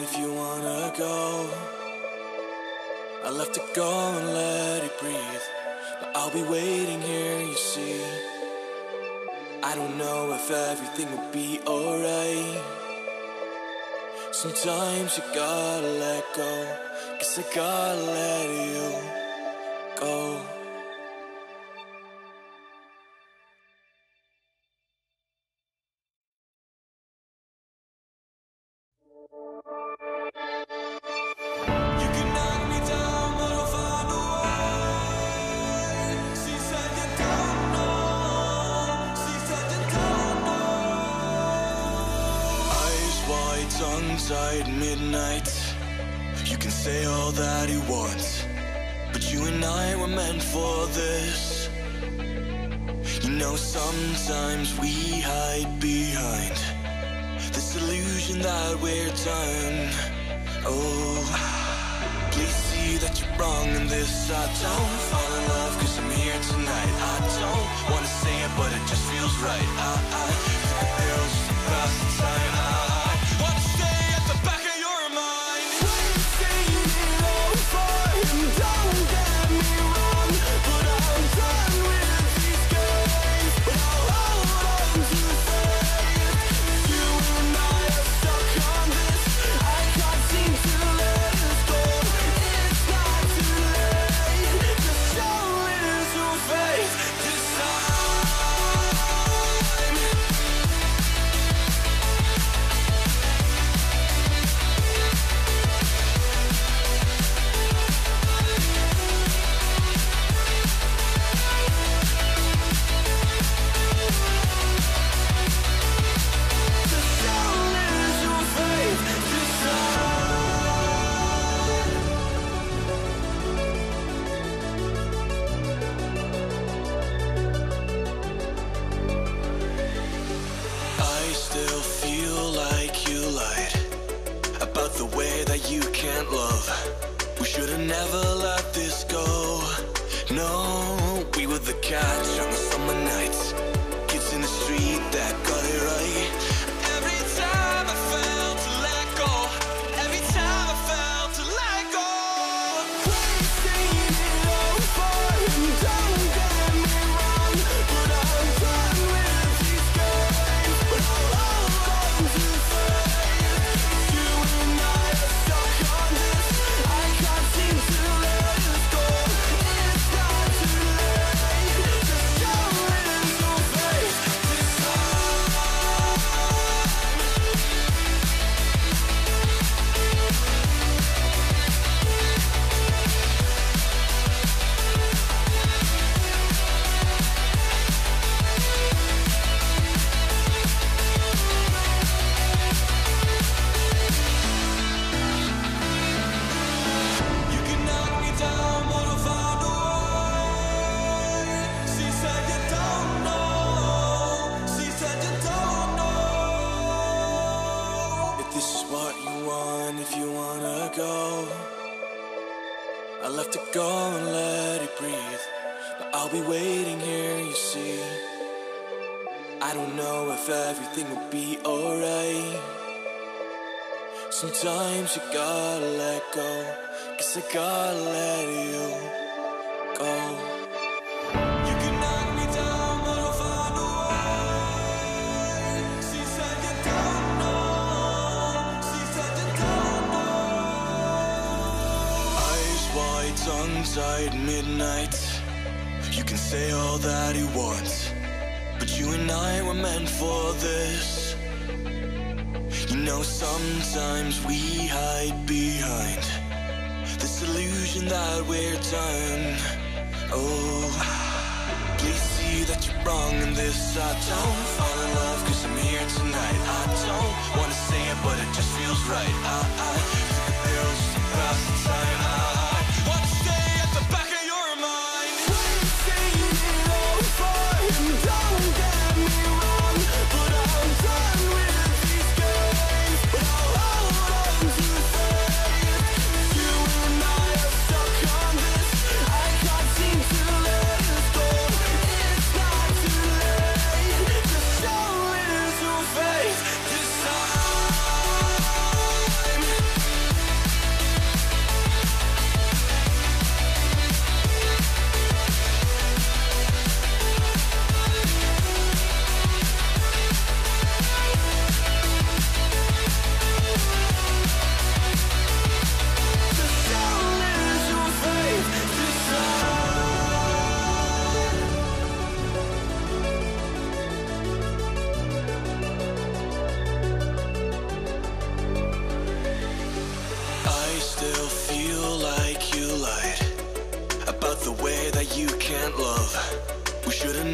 if you wanna go. I left it go and let it breathe, but I'll be waiting here, you see. I don't know if everything will be alright. Sometimes you gotta let go, 'cause I gotta let you go. Tongue-tied midnight, you can say all that you want, but you and I were meant for this. You know, sometimes we hide behind this illusion that we're done. Oh, please see that you're wrong in this. I don't fall in love 'cause I'm here tonight. I don't wanna say it, but it just feels right. I, I took a pill just to pass the time. I, never let this go. No, we were the catch on the summer nights, kids in the street that got it right. Every time I felt to let go, every time I felt to let go. We've seen it over, and don't get me wrong, but I'm done with these games. But I'll hold on to faith. You and I are stuck on this. I can't seem to let us go. It's not too late. Just show it your face this time. You can knock me down, but I'll find a way. She said you don't know. She said you don't know. If this is what you want, if you wanna go, I left it go and let it breathe, but I'll be waiting here, you see. I don't know if everything will be alright. Sometimes you gotta let go, 'cause I gotta let you go. You can knock me down, but I'll find a way. She said you don't know. She said you don't know. Eyes wide, tongue-tied midnight, you can say all that you want, but you and I were meant for this. You know, sometimes we hide behind this illusion that we're done. Oh, please see that you're wrong in this. I don't fall in love 'cause I'm here tonight. I don't wanna say it, but it just feels right. I, I took a pill just to pass the time. I, I wanna stay at the back of your mind. We've seen it over, and don't get me wrong, but I'm done with these games. But I'll hold on to faith. You and I are stuck on this. I can't seem to let us go. It's not too late. Just show it your face this time.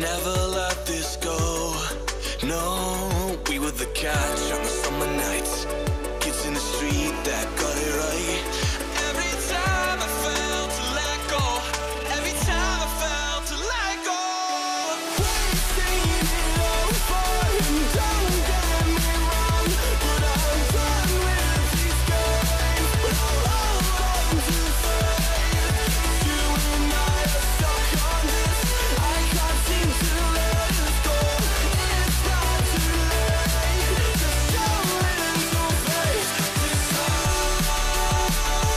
never let this go. No, we were the catch on the summer nights, kids in the street that got it right. Every time I felt to let go, every time I felt to let go. We've seen it all before, and don't get me wrong, but I'm done with these games. But I'll hold on to faith. You and I are stuck on this. I can't seem to let us go. It's not too late. Just show little faith this time.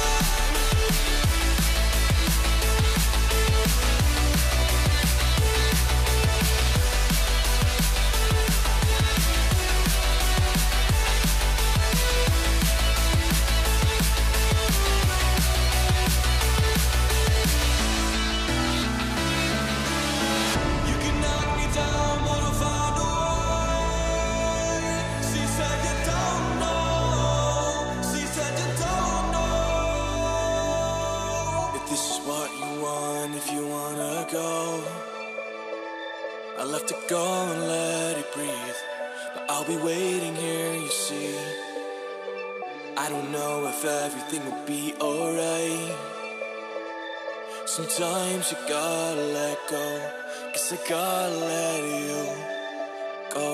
You can knock me down, but I'll find a way. She said you don't know. She said you don't know. If this is what you want, if you wanna go, I'll have to go and let it breathe. But I'll be waiting here, you see. I don't know if everything will be alright. Sometimes you gotta let go, 'cause I gotta let you go.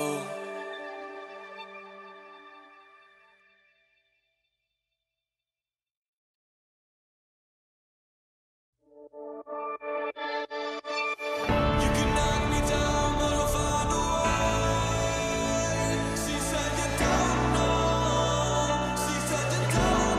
You can knock me down, but I'll find a way. She said you don't know. She said you don't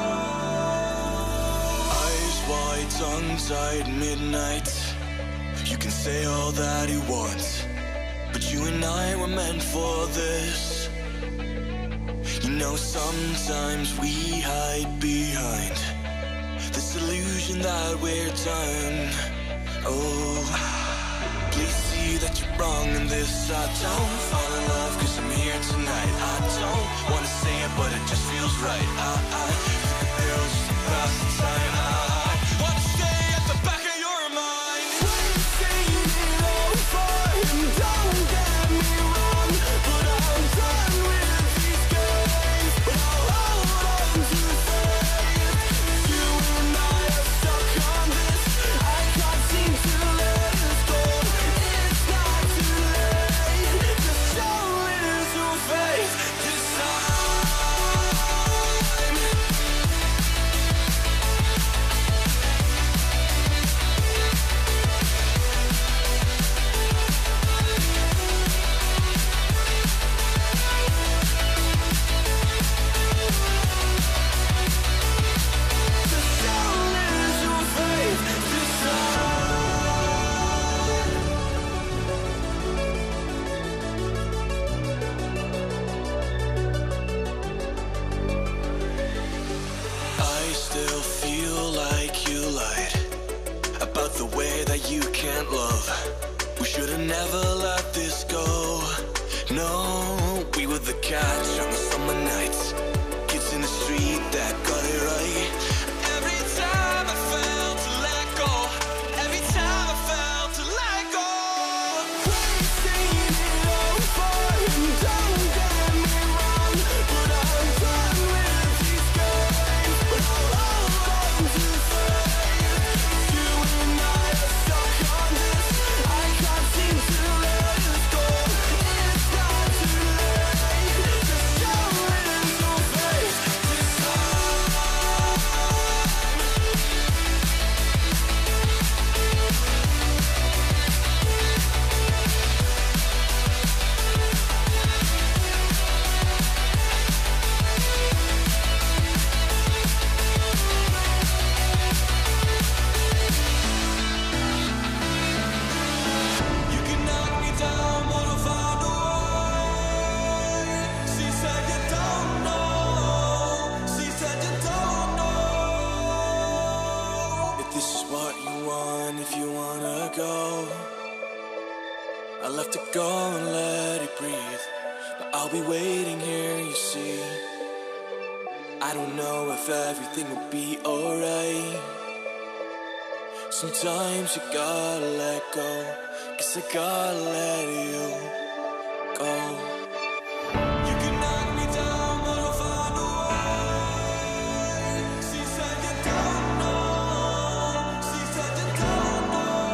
know. Eyes wide, tongue tied, midnight. You can say all that you want, but you and I were meant for this. You know, sometimes we hide behind this illusion that we're done. Oh, please see that you're wrong in this. I don't fall in love 'cause I'm here tonight. I don't wanna say it, but it just feels right. I, I think the pills just to pass the time. I, I wanna stay at the back of your mind. We've seen it all before, and don't get me wrong, but I'm done with these games. But I'll hold on to faith. You and I are stuck on this. I can't seem to let us go. It's not too late. Just show little faith this time. Just show little faith this time. I still feel like you lied about the way that you can't love. We should have never let this go. No, we were the catch on the summer nights, kids in the street that got it right. Every time I felt to let go, every time I felt to let go. We've seen it all before, and don't get me wrong, but I'm done with these games. But I'll hold on to faith. You and I are stuck on this. I can't seem to let us go. It's not too late. Just show little faith this time. You can knock me down, but I'll find a way. She said you don't know. She said you don't know. If this is what you want, if you wanna go, I'll have to go and let it breathe. But I'll be waiting here, you see. I don't know if everything will be alright. Sometimes you gotta let go. Guess I gotta let you go. You can knock me down, but I'll find a way. She said you don't know. She said you don't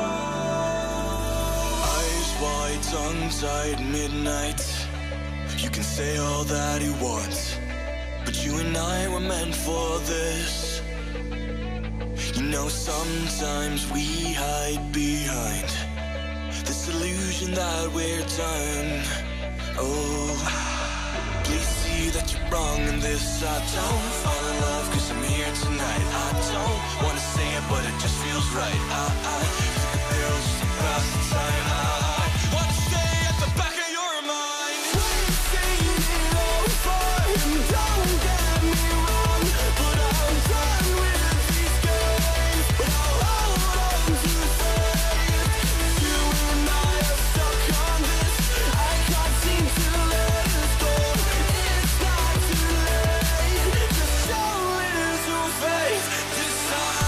know. Eyes wide, tongue-tied, midnight. You can say all that you want, but you and I were meant for this. You know, sometimes we hide behind this illusion that we're done. Oh, please see that you're wrong in this. I don't fall in love cause I'm here tonight. I don't wanna say it, but it just feels right. I, I took a pill just to pass the time. I, I wanna stay at the back of your mind. We're saying it over, and don't get me wrong, but I'm done with these games. But I'll hold on to faith. You and I are stuck on this. I can't seem to let us go. It's not too late. Just show it your face this time.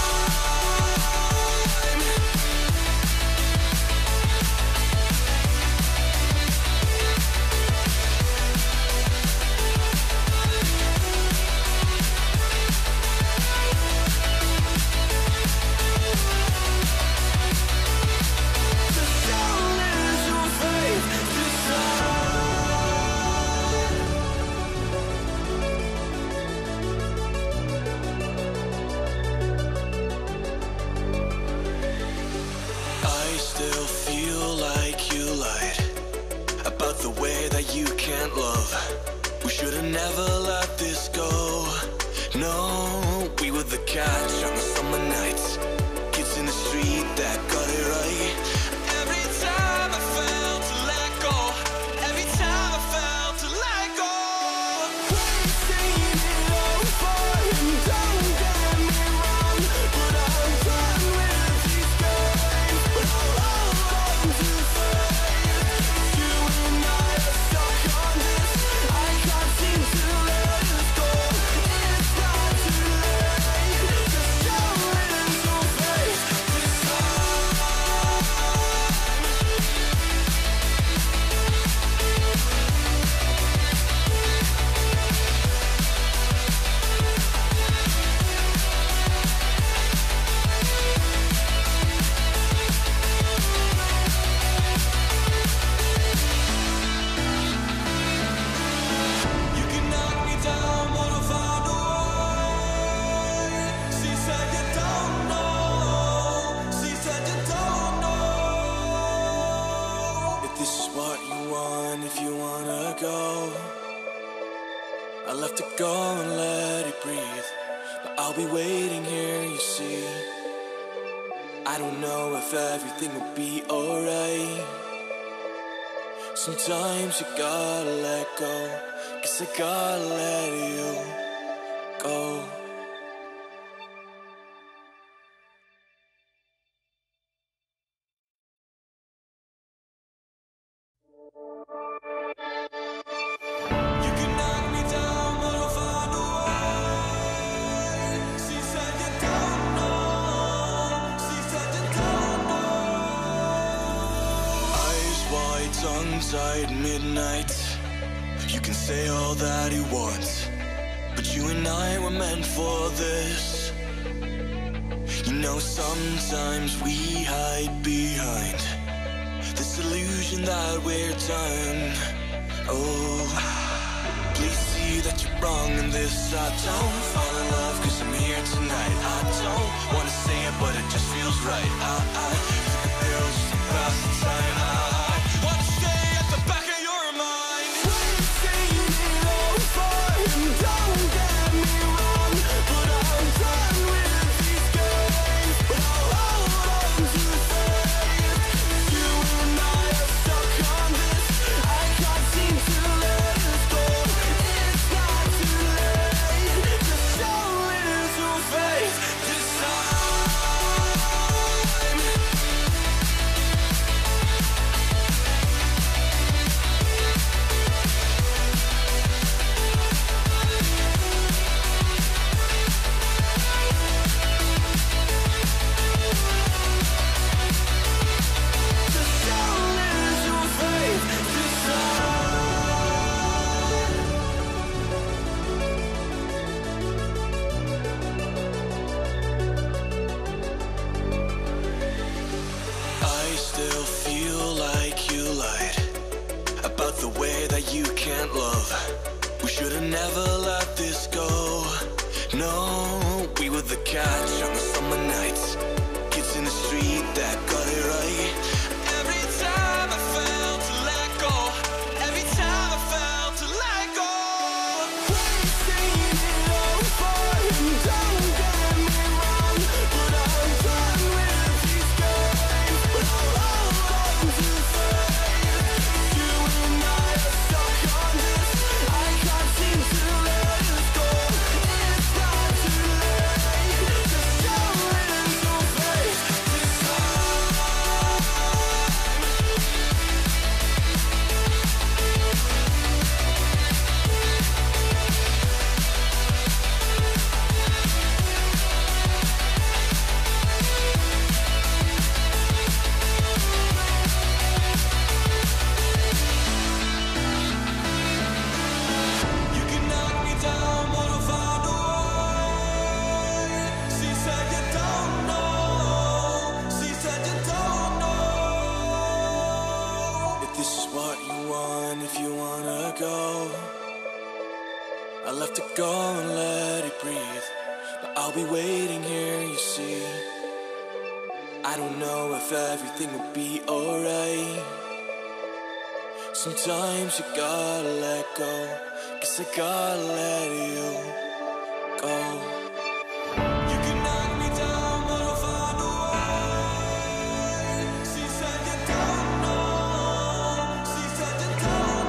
I still feel like you lied about the way that you can't love. We should have never let this go. No, we were the catch on the summer nights, kids in the street that got it right. Every time I felt to let go, every time I felt to let go. We're saying it over, and don't get me wrong, but I'm done with these games. But I'll hold on to faith. You and I are stuck on this. I can't seem to let us go. It's not too late. Just show it your face this time. You can knock me down, but I'll find a way. She said you don't know. She said you don't know. If this is what you want, if you wanna go, I'll have to go and let it breathe. But I'll be waiting here, you see. I don't know if everything will be alright. Sometimes you gotta let go. Guess I gotta let you go. You can knock me down, but I'll find a way. She said you don't know. She said you don't know. Eyes wide, tongue-tied, midnight. You can say all that you want, but you and I were meant for this. You know, sometimes we hide behind this illusion that we're done. Oh, please see that you're wrong in this. I don't fall in love cause I'm here tonight. I don't wanna say it, but it just feels right. I, I took a pill just to pass the time. I, I wanna stay at the back of your mind. We're saying it over, and don't get me wrong, but I'm done with these games. But I'll hold on to faith. You and I are stuck on this. I can't seem to let us go. It's not too late. Just show it your face this time. never let this go. No, we were the catch on the summer nights, kids in the street that got it right. Every time I felt to let go, every time I felt to let go. We've seen it all before, and don't get me wrong, but I'm done with these games. But I'll hold on to faith. You and I are stuck on this. I can't seem to let us go. It's not too late. Just show little faith this time. You can knock me down, but I'll find a way. She said you don't know. She said you don't know. If this is what you want, if you wanna go, I'll have to go and let it breathe. But I'll be waiting here, you see. I don't know if everything will be alright. Sometimes you gotta let go, 'cause I gotta let you go. You can knock me down, but I'll find a way. She said you don't know. She said you don't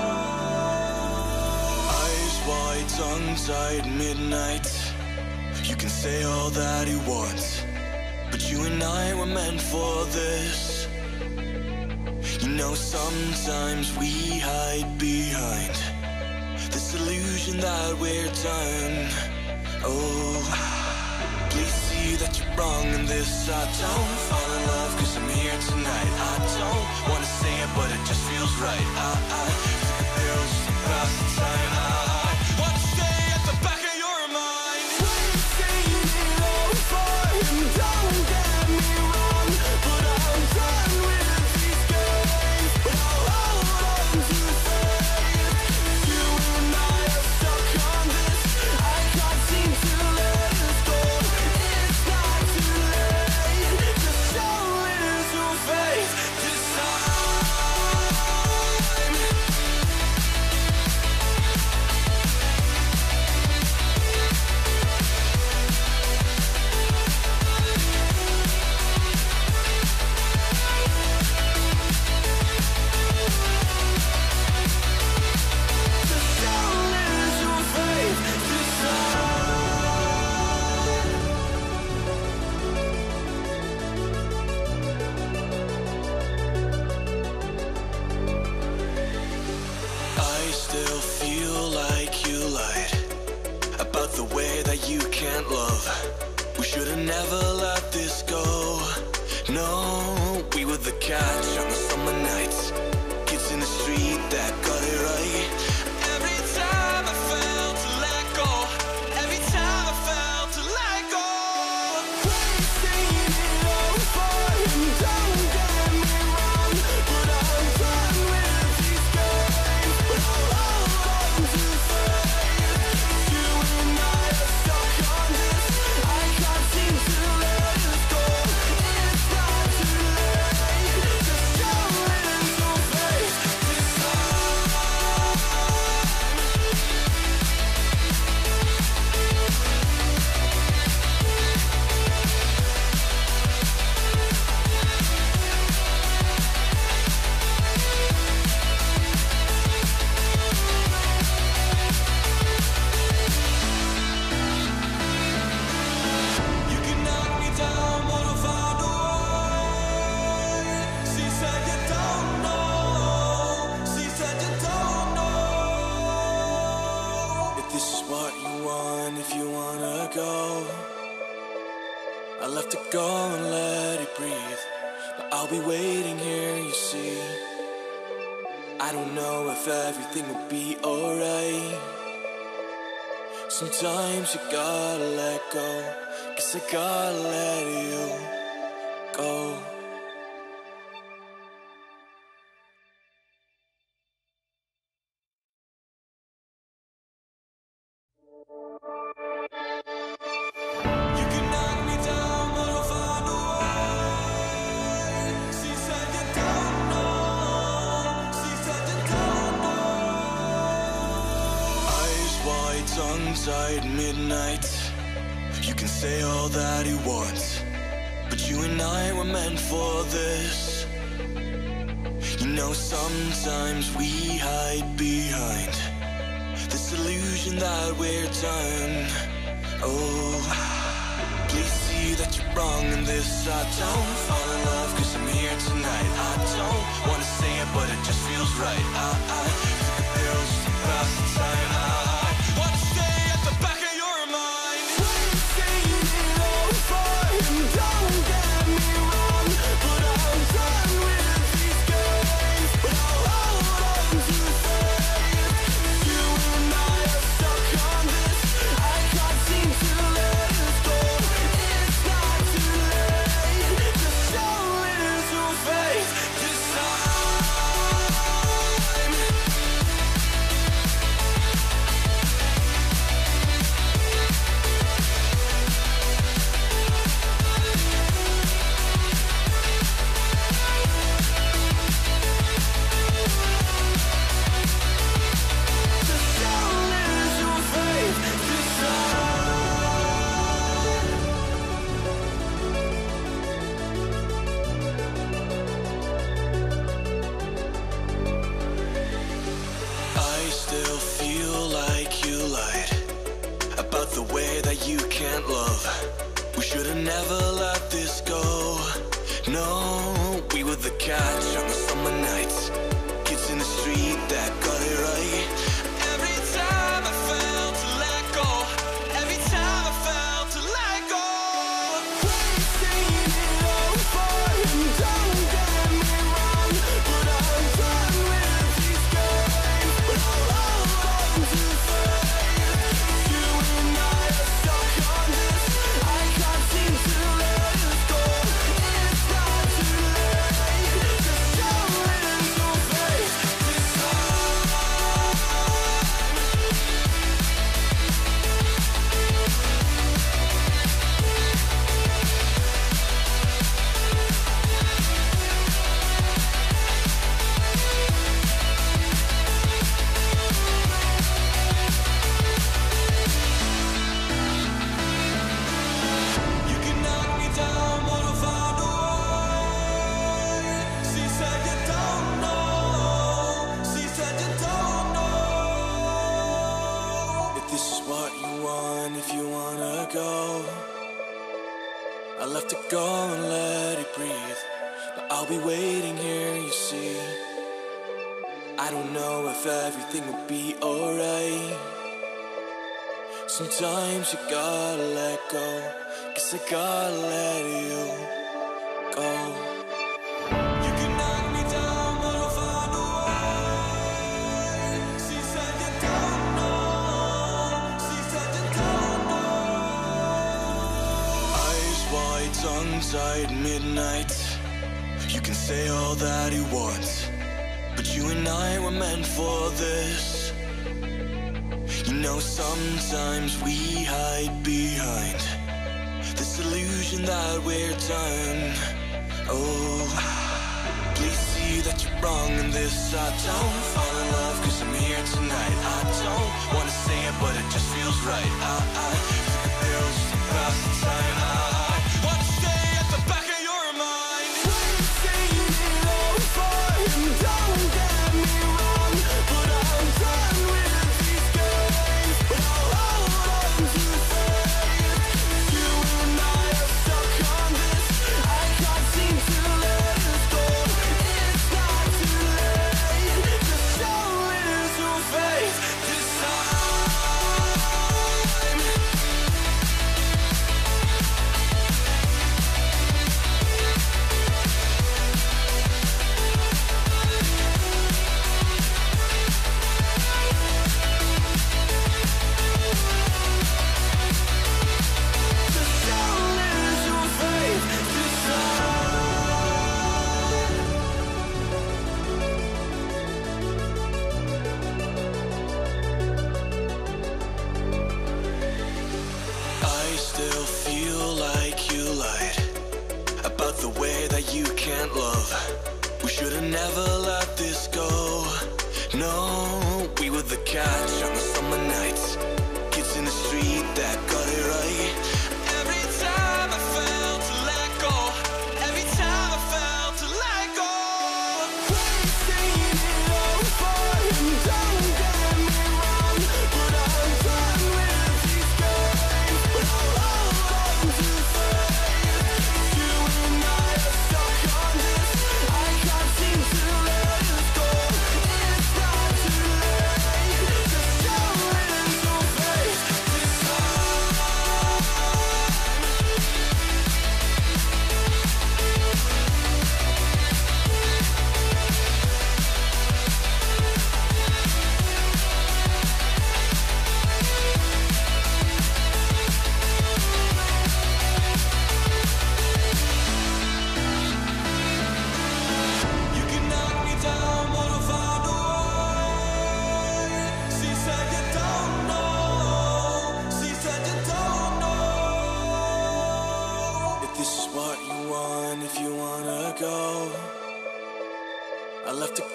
know. Eyes wide, tongue tied, midnight. You can say all that you want, but you and I were meant for this. You know, sometimes we hide behind this illusion that we're done. Oh, please see that you're wrong in this. I don't fall in love 'cause I'm here tonight. I don't wanna say it, but it just feels right. I, I took a pill just to pass the time. I, I want to stay at the back of your mind. We've seen it all before, and don't get me wrong, but I'm done with these games. But I'll hold on to faith. You and I are stuck on this. I can't seem to let us go. It's not too late. Just show little faith this time. Just show little faith this I still feel like you lied about the way that you can't love. We should have never let this go. No, we were the catch on the summer nights, kids in the street that got it right. Every time I felt to let go, every time I felt to let go. We've seen it all before, and don't get me wrong, but I'm done with these games. But I'll hold on to faith. You and I are stuck on this. I can't seem to let us go. It's not too late. Just show little faith this time. You can knock me down, but I'll find a way. She said you don't know. She said you don't know. If this is what you want, if you wanna go, I'll have to go and let it breathe. But I'll be waiting here, you see. I don't know if everything will be alright. Sometimes you gotta let go, 'cause I gotta let you go. tongue-tied midnight. You can say all that you want, but you and I were meant for this. You know, sometimes we hide behind this illusion that we're done. Oh, please see that you're wrong in this. I don't fall in love cause I'm here tonight. I don't wanna say it, but it just feels right. I, I took a pill just to pass the time. I, I wanna stay at the back of your mind. We've seen it all for him, don't get me wrong, but I'm done with these games. But I'll hold on to faith. You and I are stuck on this. I can't seem to let us go. It's not too late. Just show a little faith this time. You can't love. We should have never let this go. No, we were the catch on the summer nights. Kids in the street that got it right. Every time I felt to let go, every time I felt to let go. We've seen it all for him, don't get me wrong, but I'm done with these games. But I'll hold on to faith. You and I are stuck on this. I can't seem to let us go. It's not too late. Just show a little faith this time. You can knock me down, but I'll find a way. She said you don't know. She said you don't know. If this is what you want, if you wanna go, I'll have to go and let it breathe. But I'll be waiting here, you see. I don't know if everything will be alright. Sometimes you gotta let go, cause I gotta let you go. You can knock me down, but I'll find a way. She said you don't know. She said you don't know. Eyes wide, tongue-tied midnight. You can say all that you want, but you and I were meant for this. You know, sometimes we hide behind this illusion that we're done. Oh, please see that you're wrong in this. I don't fall in love cause I'm here tonight. I don't wanna say it, but it just feels right. I, I took a pill just to pass the time. I, I wanna stay at the back of your mind. We've seen it all for him, don't get me wrong, but I'm done with these games. But I'll hold on to faith. You and I are stuck on this. I can't seem to let us go. It's not too late. Just show a little faith this time. Never let this go. No, we were the catch on the summer nights.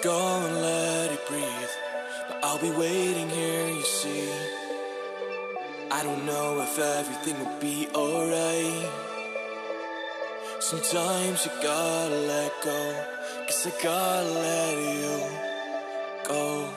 go and let it breathe, but I'll be waiting here, you see. I don't know if everything will be alright. Sometimes you gotta let go, 'cause I gotta let you go.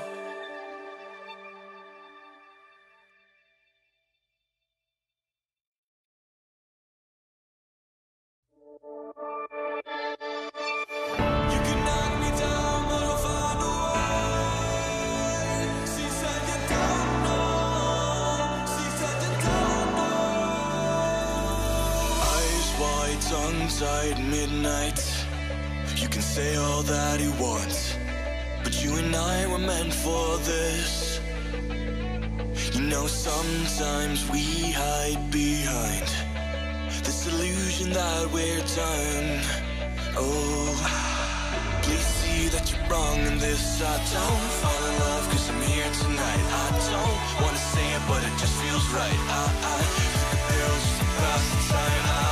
Tongue-tied midnight, you can say all that you want, but you and I were meant for this. You know, sometimes we hide behind this illusion that we're done. Oh, please see that you're wrong in this. I don't fall in love 'cause I'm here tonight. I don't wanna say it, but it just feels right. I, I took a pill just to pass the time. I,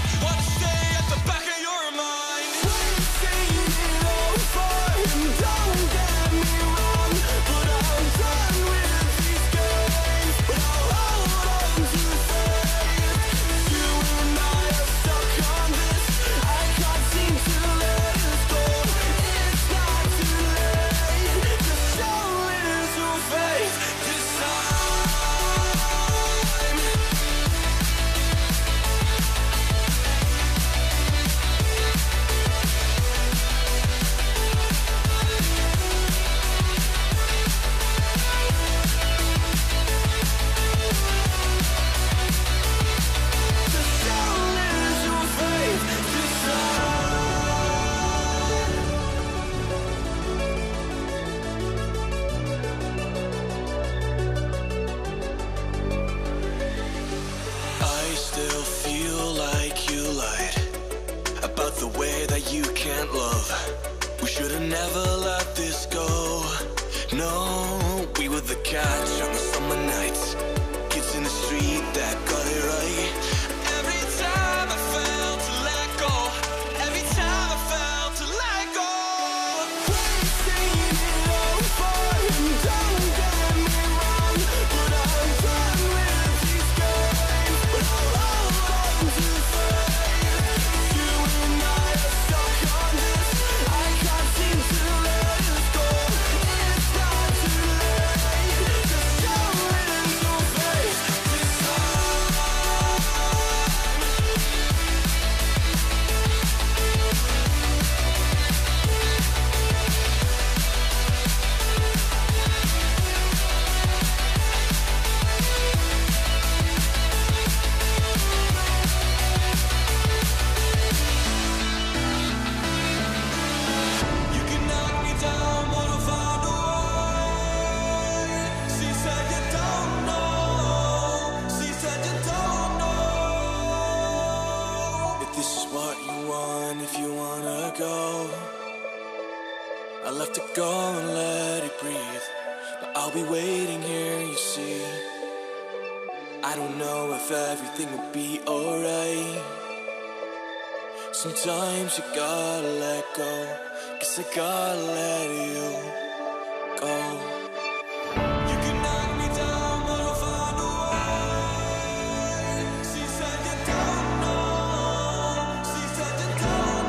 never let this go. No, we were the catch on the summer nights, kids in the street that got it right. Every time I felt to let go, every time I felt to let go. We've seen it over, and don't get me wrong, but I'm done with these games. But I'll hold on to faith. You and I are stuck on this. I can't seem to let us go. It's not too late. Just show it your face this time. You can knock me down, but I'll find a way. She said you don't know. She said you don't know. If this is what you want, if you wanna go, I'll have to go and let it breathe, but I'll be waiting here, you see. I don't know if everything will be alright. Sometimes you gotta let go, 'cause I gotta let you go. You can knock me down, but I'll find a way. She said you don't know. She said you don't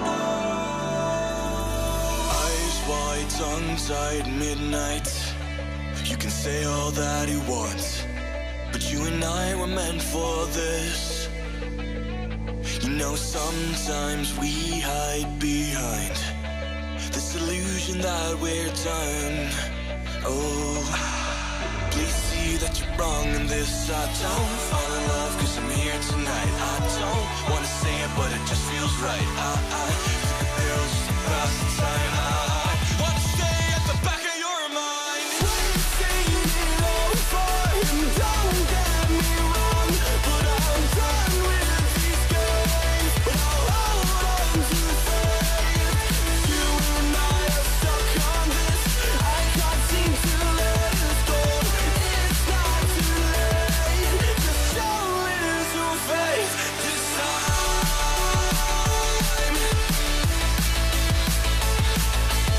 know. Eyes wide, tongue-tied midnight, you can say all that you want, but you and I were meant for this. You know, sometimes we hide behind this illusion that we're done. Oh, please see that you're wrong in this. I don't fall in love 'cause I'm here tonight. I don't wanna say it, but it just feels right. I, I took a pill just to pass the time. I, I wanna stay at the back of your mind. We've seen it over, and don't get me wrong, but I'm done with these games. But I'll hold on to faith. You and I are stuck on this. I can't seem to let us go. It's not too late. Just show it your face this time.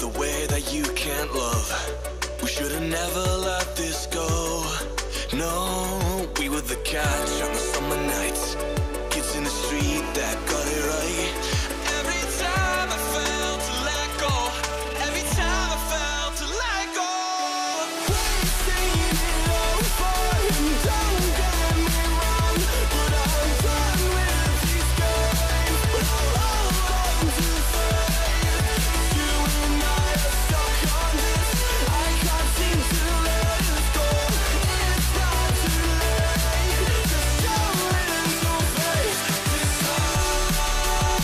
the way that you can't love. We should've never let this go. No, we were the catch on the summer nights, kids in the street that got it right. Every time I felt to let go, every time I felt to let go. We've seen it all before, and don't get me wrong, but I'm done with these games. But I'll hold on to faith. You and I are stuck on this. I can't seem to let it go. It's not too late to show it your face this time.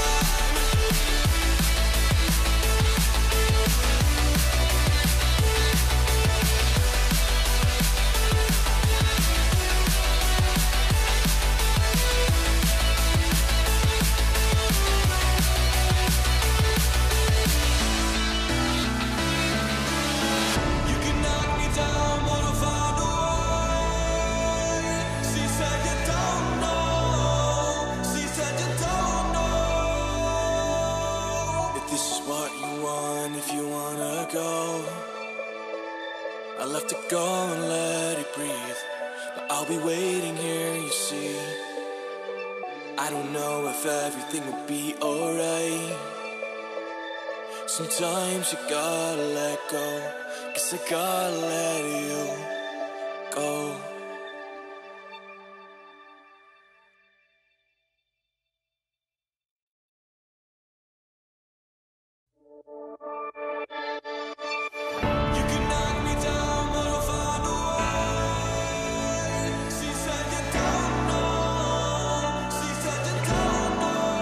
You can knock me down, but I'll find a way. She said you don't know. She said you don't know. If this is what you want, if you wanna go, I'll have to go and let it breathe. But I'll be waiting here, you see. I don't know if everything will be alright. Sometimes you gotta let go, 'cause I gotta let you go. You can knock me down, but I'll find a way. She said you don't know. She said you don't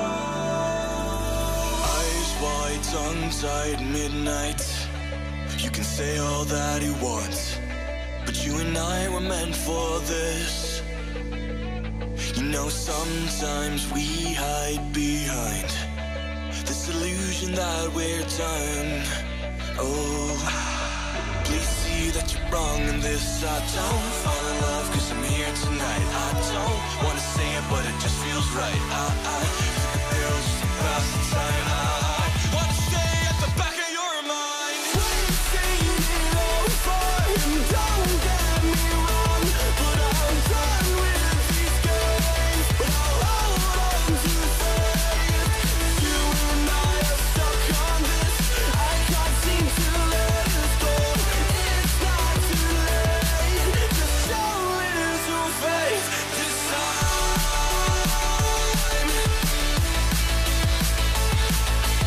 know. Eyes wide, tongue-tied, midnight. You can say all that you want, but you and I were meant for this. You know, sometimes we hide behind this illusion that we're done. Oh, please see that you're wrong in this. I don't fall in love 'cause I'm here tonight. I don't wanna say it, but it just feels right. I, I took a pill just to pass the time. I, I wanna stay at the back of your mind. We've seen it all before, and don't get me wrong, but I'm done with these games. But I'll hold on to faith. You and I are stuck on this. I can't seem to let it go. It's not too late to show it your face this time.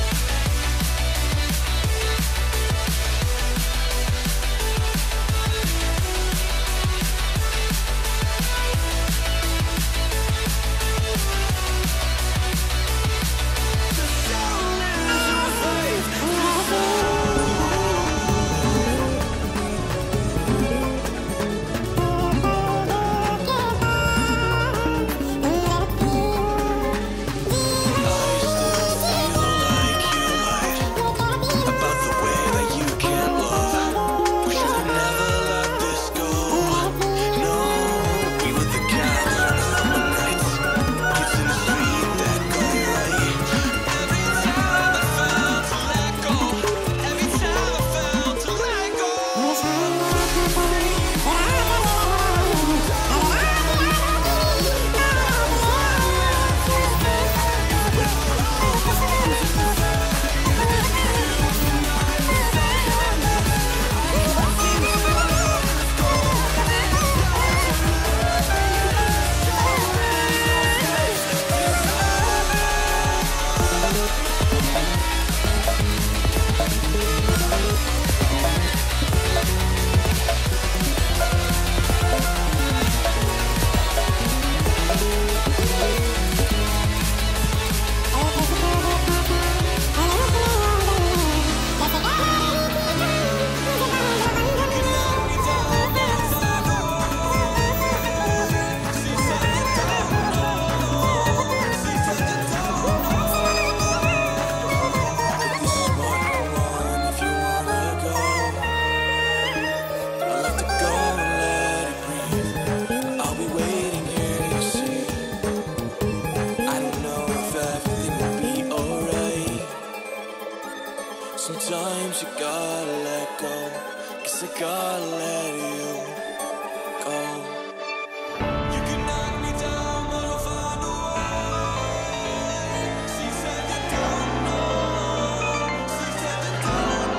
gotta let you go. You can knock me down, but I'll find a way. She said you don't know. She said you don't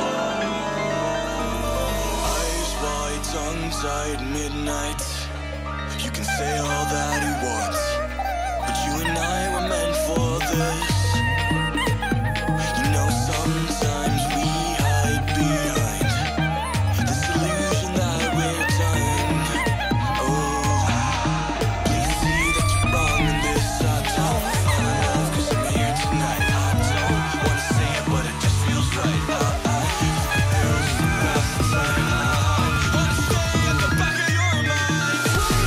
know. Eyes wide, tongue tied, midnight. You can say all that you want, but you and I were meant for this. You know sometimes we hide behind this illusion that we're done. Oh, please see that you're wrong in this. I don't fall in love cause I'm here tonight. I don't wanna say it but it just feels right. I, I feels the best time. I wanna stay at the back of your mind.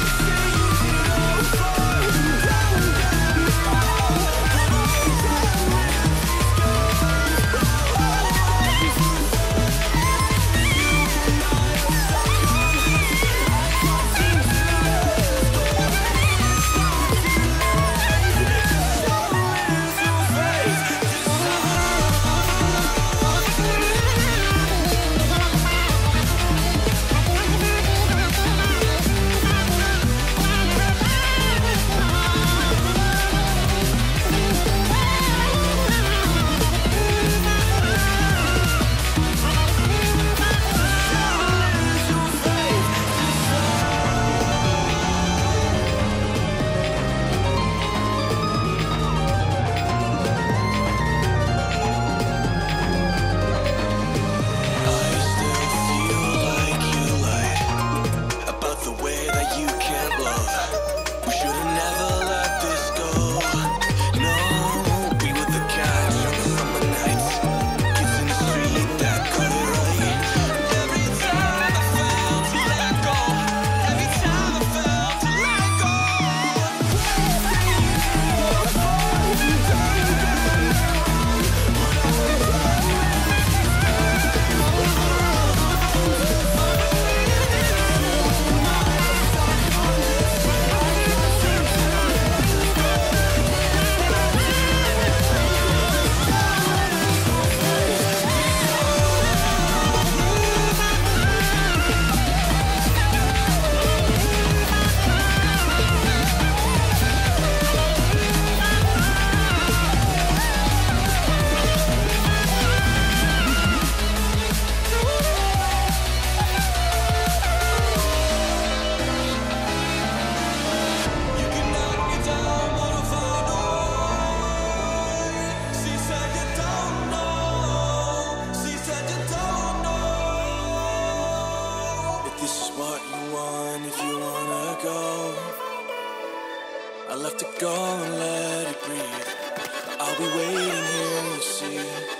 I left it go and let it breathe. I'll be waiting here, you see.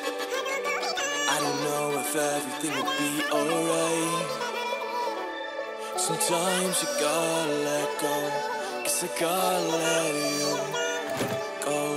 I don't know if everything will be alright. Sometimes you gotta let go, 'cause I gotta let you go.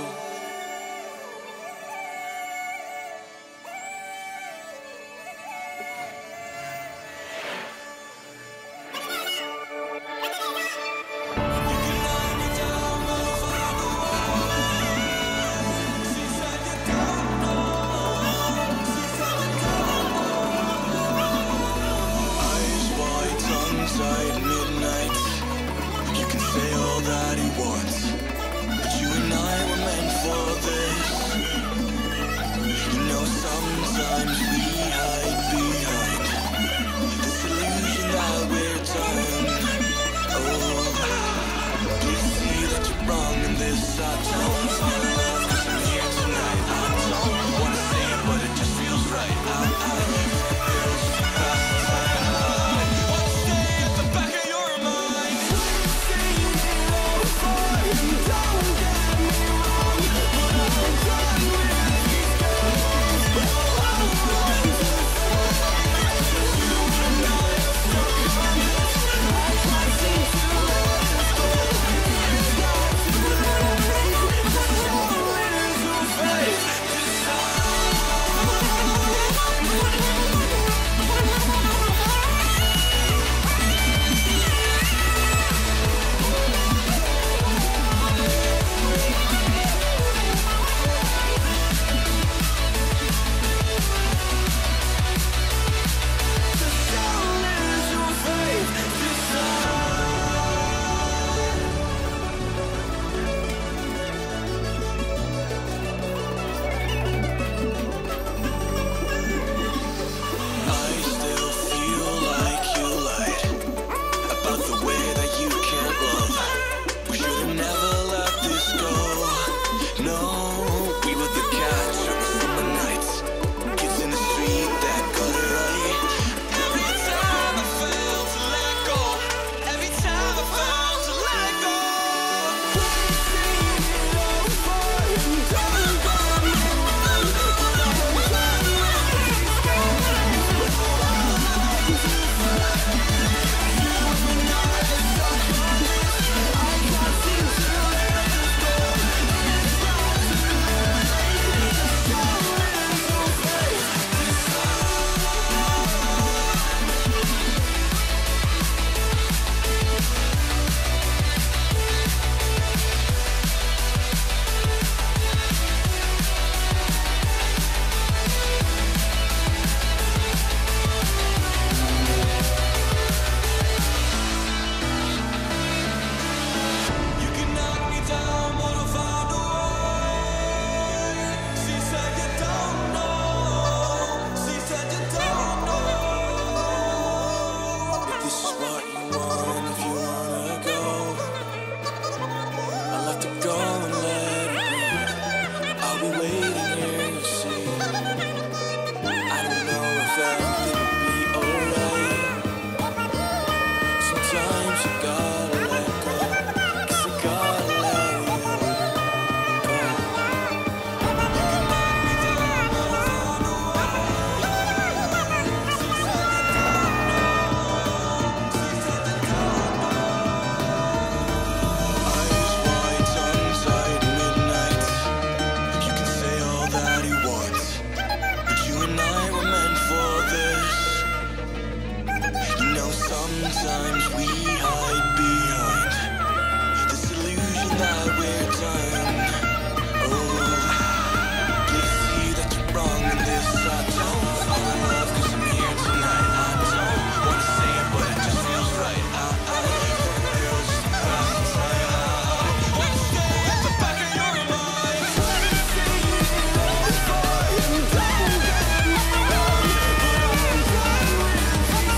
sometimes we hide behind this illusion that we're done. Oh, please see that you're wrong in this. I don't fall in love cause I'm here tonight. I don't wanna say it but it just feels right. I, I, it was just the past time. I, I wanna stay at the back of your mind. Trying to say it all for you. Don't get me wrong, but I'm done with these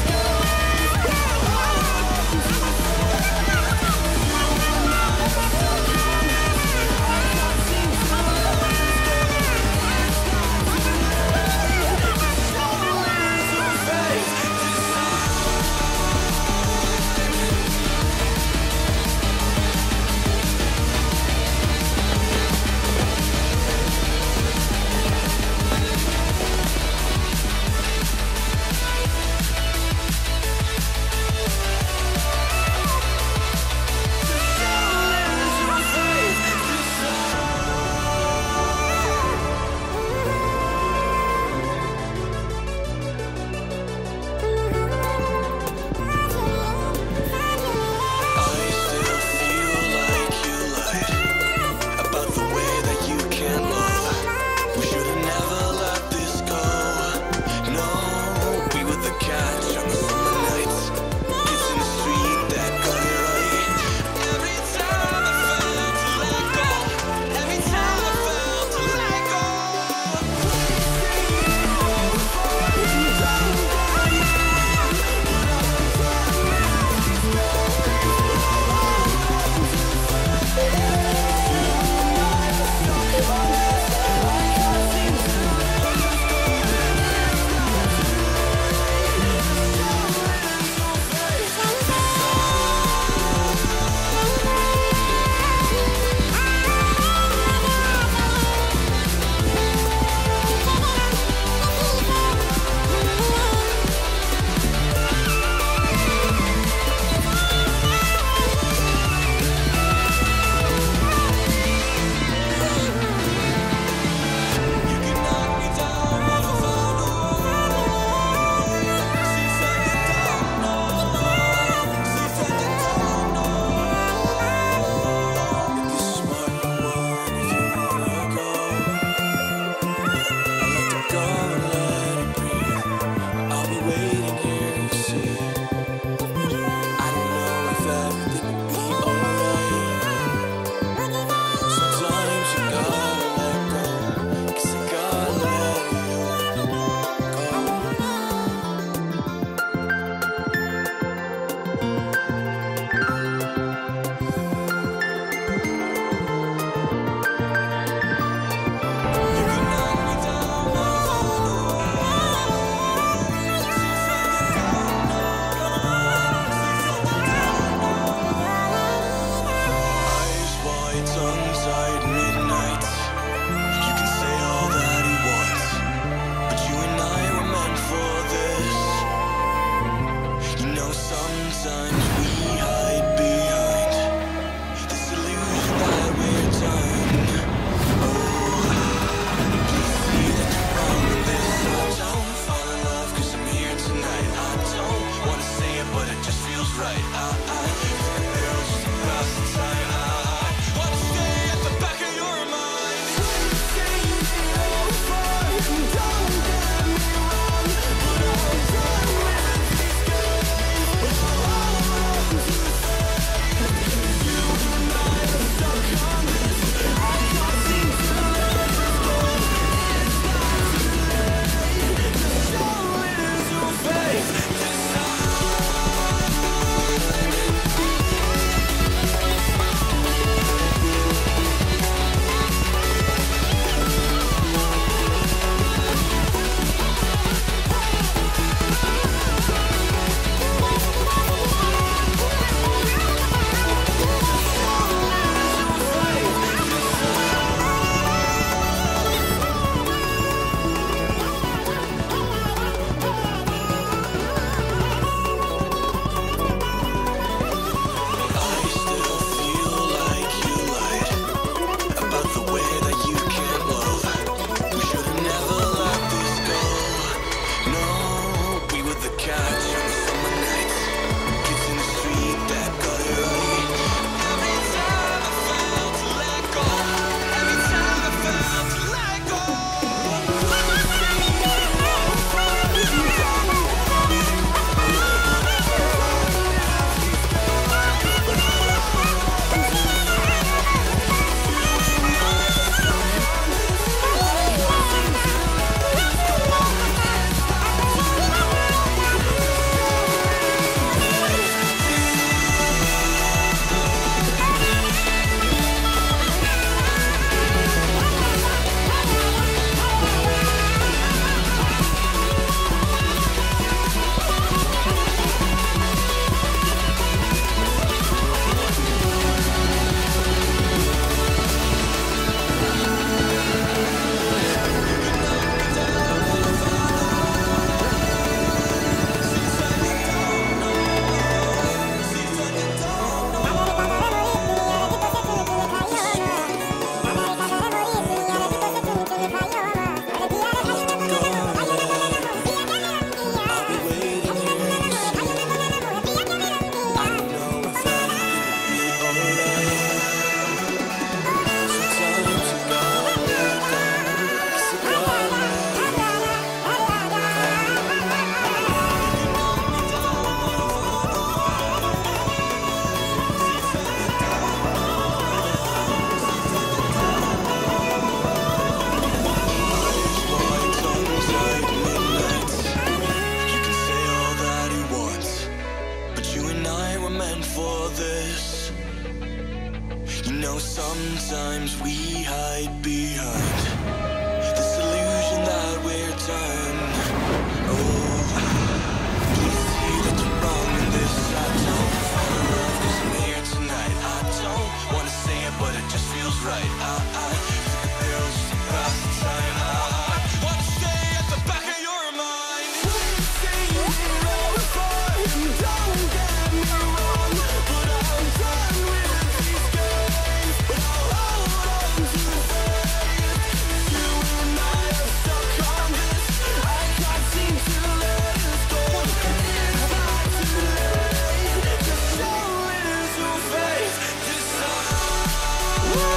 but you and I were meant for this. You know, sometimes we hide behind this illusion that we're done. Oh, please see that you're wrong in this. I don't fall in love 'cause I'm here tonight. I don't wanna say it, but it just feels right. I, I took a pill just to pass the time. I, I want to stay at the back of your mind. We've seen it all before, and don't get me wrong, but I'm done with these games. But I'll hold on to faith. You and I are stuck on this. I can't seem to let us go. It's not too late. Just show it your face this time.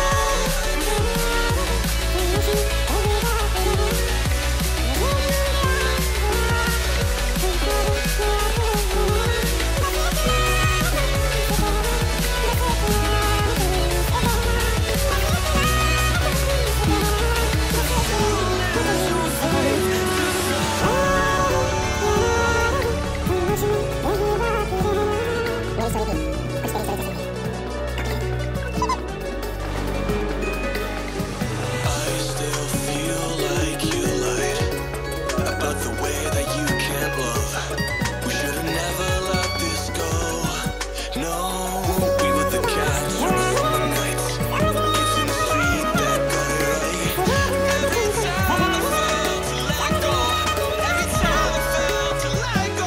I still feel like you lied about the way that you can't love. We should have never let this go. No, we were the cats from summer nights, kids in the street that got it right. Every time I felt to let go, every time I felt to let go.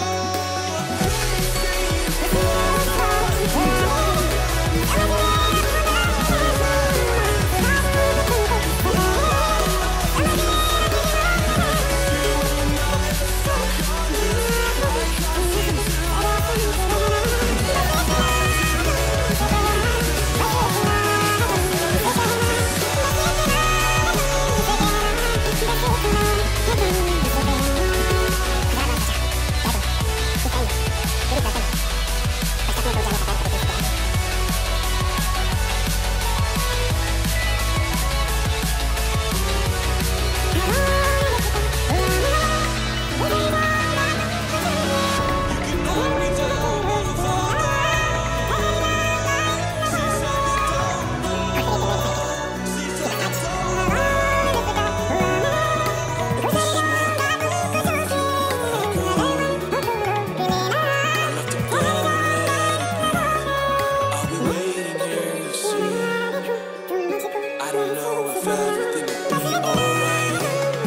I don't know if everything will be alright.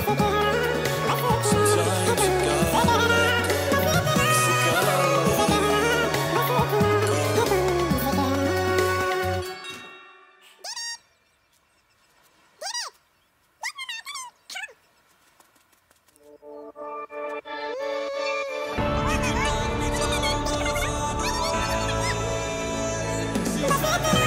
Sometimes you gotta let go. Yes, you gotta let go. You can knock me down, but I'll find a way. Since I've been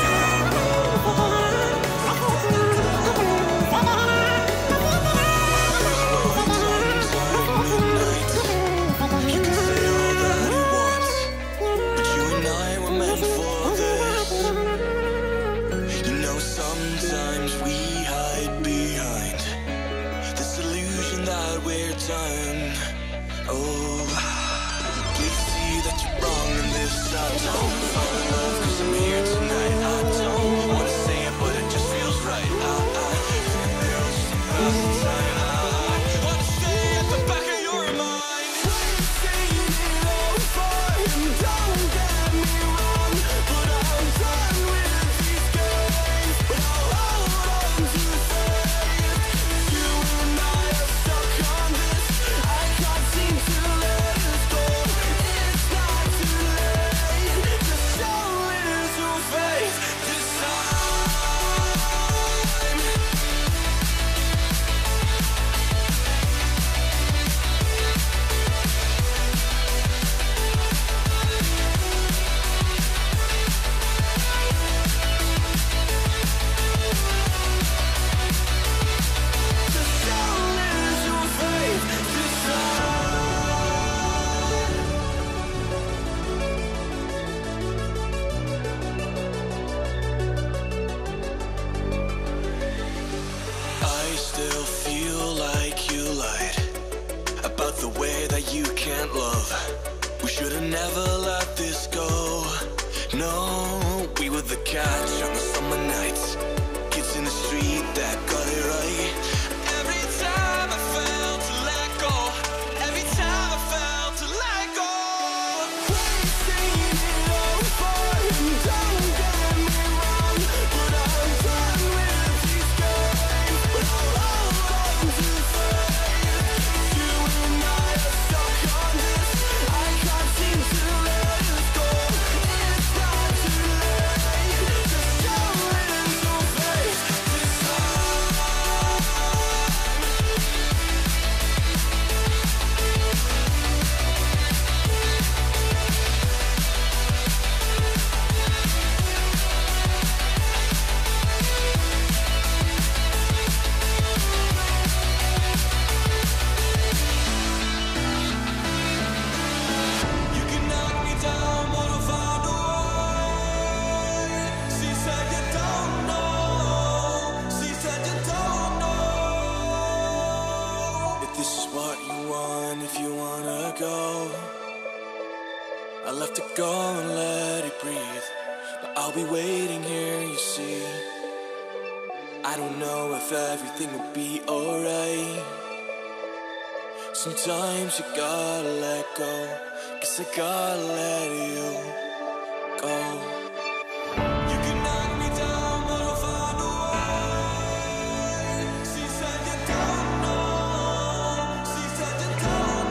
sometimes we hide behind this illusion that we're done. Oh, please see that you're wrong in this. I don't fall in love 'cause I'm here tonight. I don't wanna say it, but it just feels right. I, I took a pill just to pass the time. I, I want to stay at the back of your mind. We've seen it all before, and don't get me wrong, but I'm done with these games. But I'll hold on to faith. You and I are stuck on this. I can't seem to let us go. It's not too late. Just show it your face this time. I still feel like you lied about the way that you can't love. We should have never let this go. catch on the summer nights. Kids in the street that got it right. Every time I felt to let go, every time I felt to let go. We've seen it all before, and don't get me wrong, but I'm done with these games. But I'll hold on to faith. You and I are stuck on this. I can't seem to let us go. It's not too late. Just show little faith this time. You can knock me down, but I'll find a way. She said you don't know. She said you don't know. If this is what you want, if you wanna go, I'll have to go and let it breathe. But I'll be waiting here, you see. I don't know if everything will be alright. Sometimes you gotta let go, 'cause I gotta let you go. You can knock me down, but I'll find a way. She said you don't know. She said you don't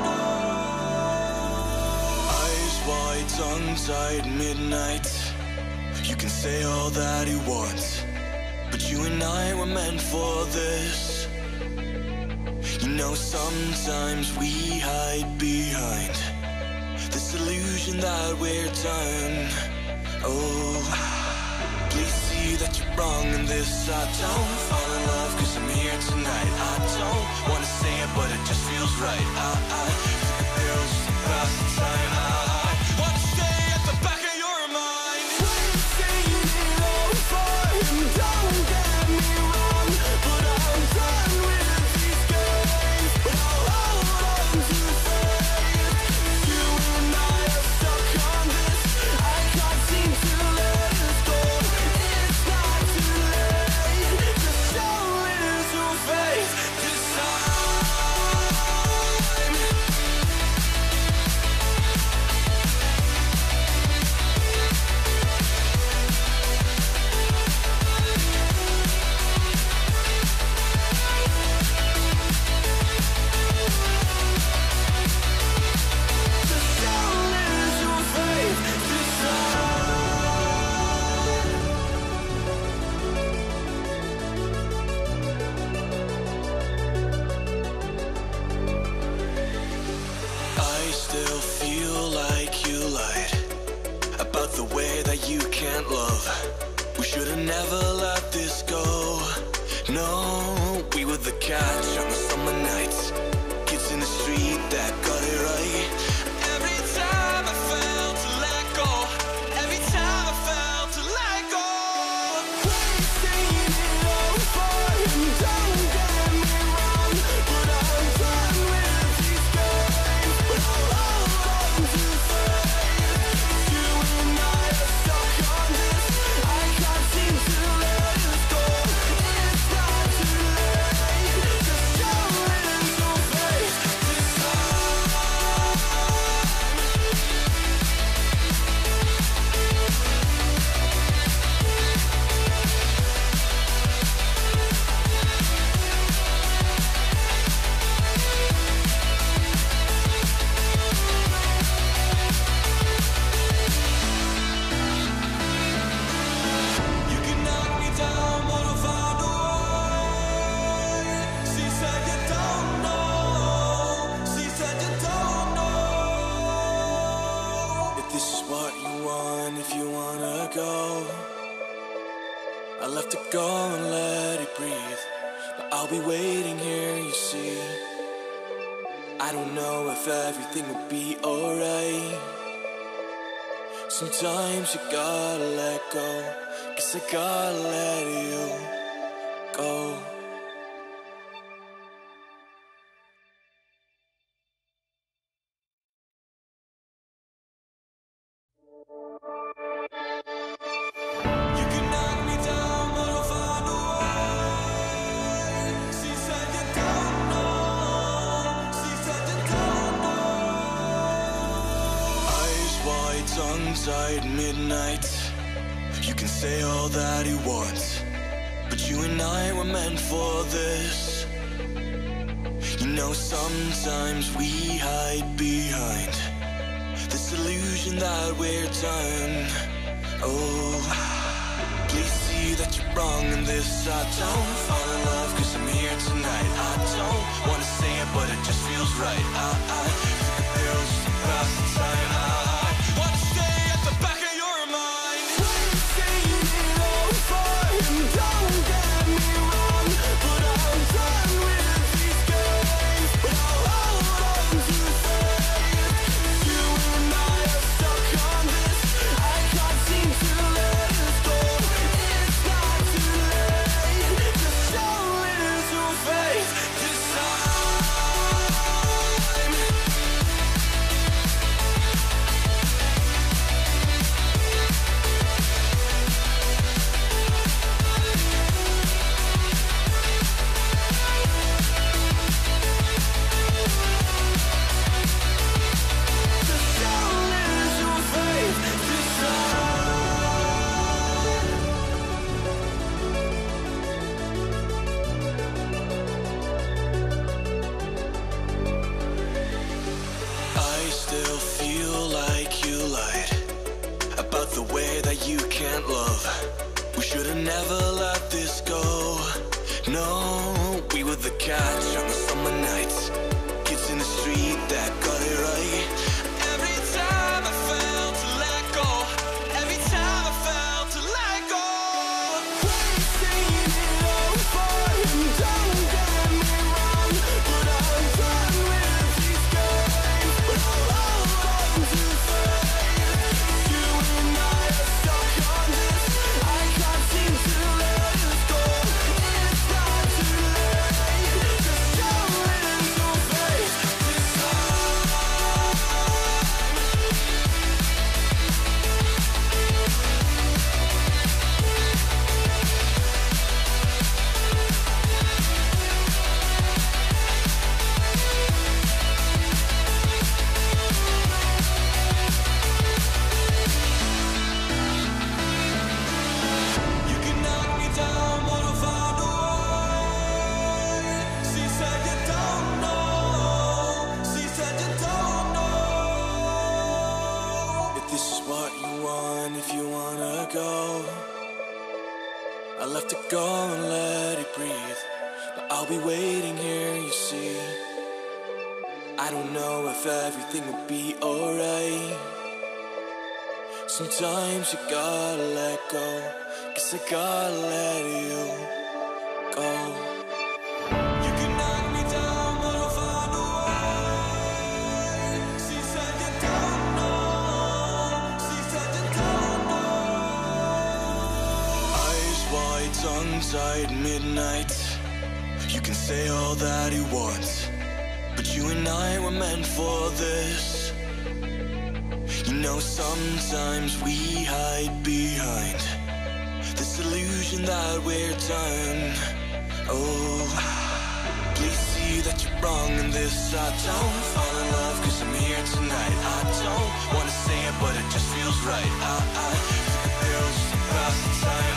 know. Eyes wide, tongue-tied, midnight. You can say all that you want, but you and I were meant for this. You know, sometimes we hide behind this illusion that we're done. Oh, please see that you're wrong in this. I don't fall in love 'cause I'm here tonight. I don't wanna say it, but it just feels right. I, I took a pill just to pass the time. I, I want to stay at the back of your mind. We've seen it all before, and don't get me wrong, but I'm done with these games. But I'll hold on to faith. You and I are stuck on this. I can't seem to let us go. It's not too late. Just show little faith this time. Just show little faith this I still feel like you lied about the way that you can't love. We should have never let this go. No, we were the catch on the summer nights. Kids in the street that got it right. Every time I felt to let go, every time I felt to let go. We've seen it all before, and don't get me wrong, but I'm done with these games. But I'll hold on to faith. You and I are stuck on this. I can't seem to let us go. It's not too late. Just show little faith this time. You can knock me down, but I'll find a way. She said you don't know. She said you don't know. If this is what you want, if you wanna go, I'll have to go and let it breathe. But I'll be waiting here, you see. I don't know if everything will be alright. Sometimes you gotta let go, 'cause I gotta let you go. You can inside midnight. You can say all that you want, but you and I were meant for this. You know, sometimes we hide behind this illusion that we're done. Oh, please see that you're wrong in this. I don't fall in love cause I'm here tonight. I don't wanna say it but it just feels right. I, I think the pills just to pass the time. I, I wanna stay at the back of your mind. We've seen it all for him, don't get me wrong, but I'm done with these games. But I'll hold on to faith. You and I are stuck on this. I can't seem to let us go. It's not too late. Just show a little faith this time. You can't love. We should have never let this go. No, we were the catch on the summer nights. Kids in the street that got it right. Every time I felt to let go. Every time I felt to let go. We've seen it all for him, don't get me wrong, but I'm done with these games. But I'll hold on to faith. You and I are stuck on this. I can't seem to let us go. It's not too late. Just show a little faith this time. You can knock me down, but I'll find a way. She said you don't know. She said you don't know. If this is what you want, if you wanna go, I'll have to go and let it breathe. But I'll be waiting here, you see. I don't know if everything will be alright. Sometimes you gotta let go, cause I gotta let you go. You can knock me down, but I'll find a way. She said you don't know. She said you don't know. Eyes wide, tongue-tied, midnight. You can say all that you want, but you and I were meant for this. You know, sometimes we hide behind this illusion that we're done. Oh, please see that you're wrong in this. I don't fall in love cause I'm here tonight. I don't wanna say it but it just feels right. I, I think the pills just to pass the time.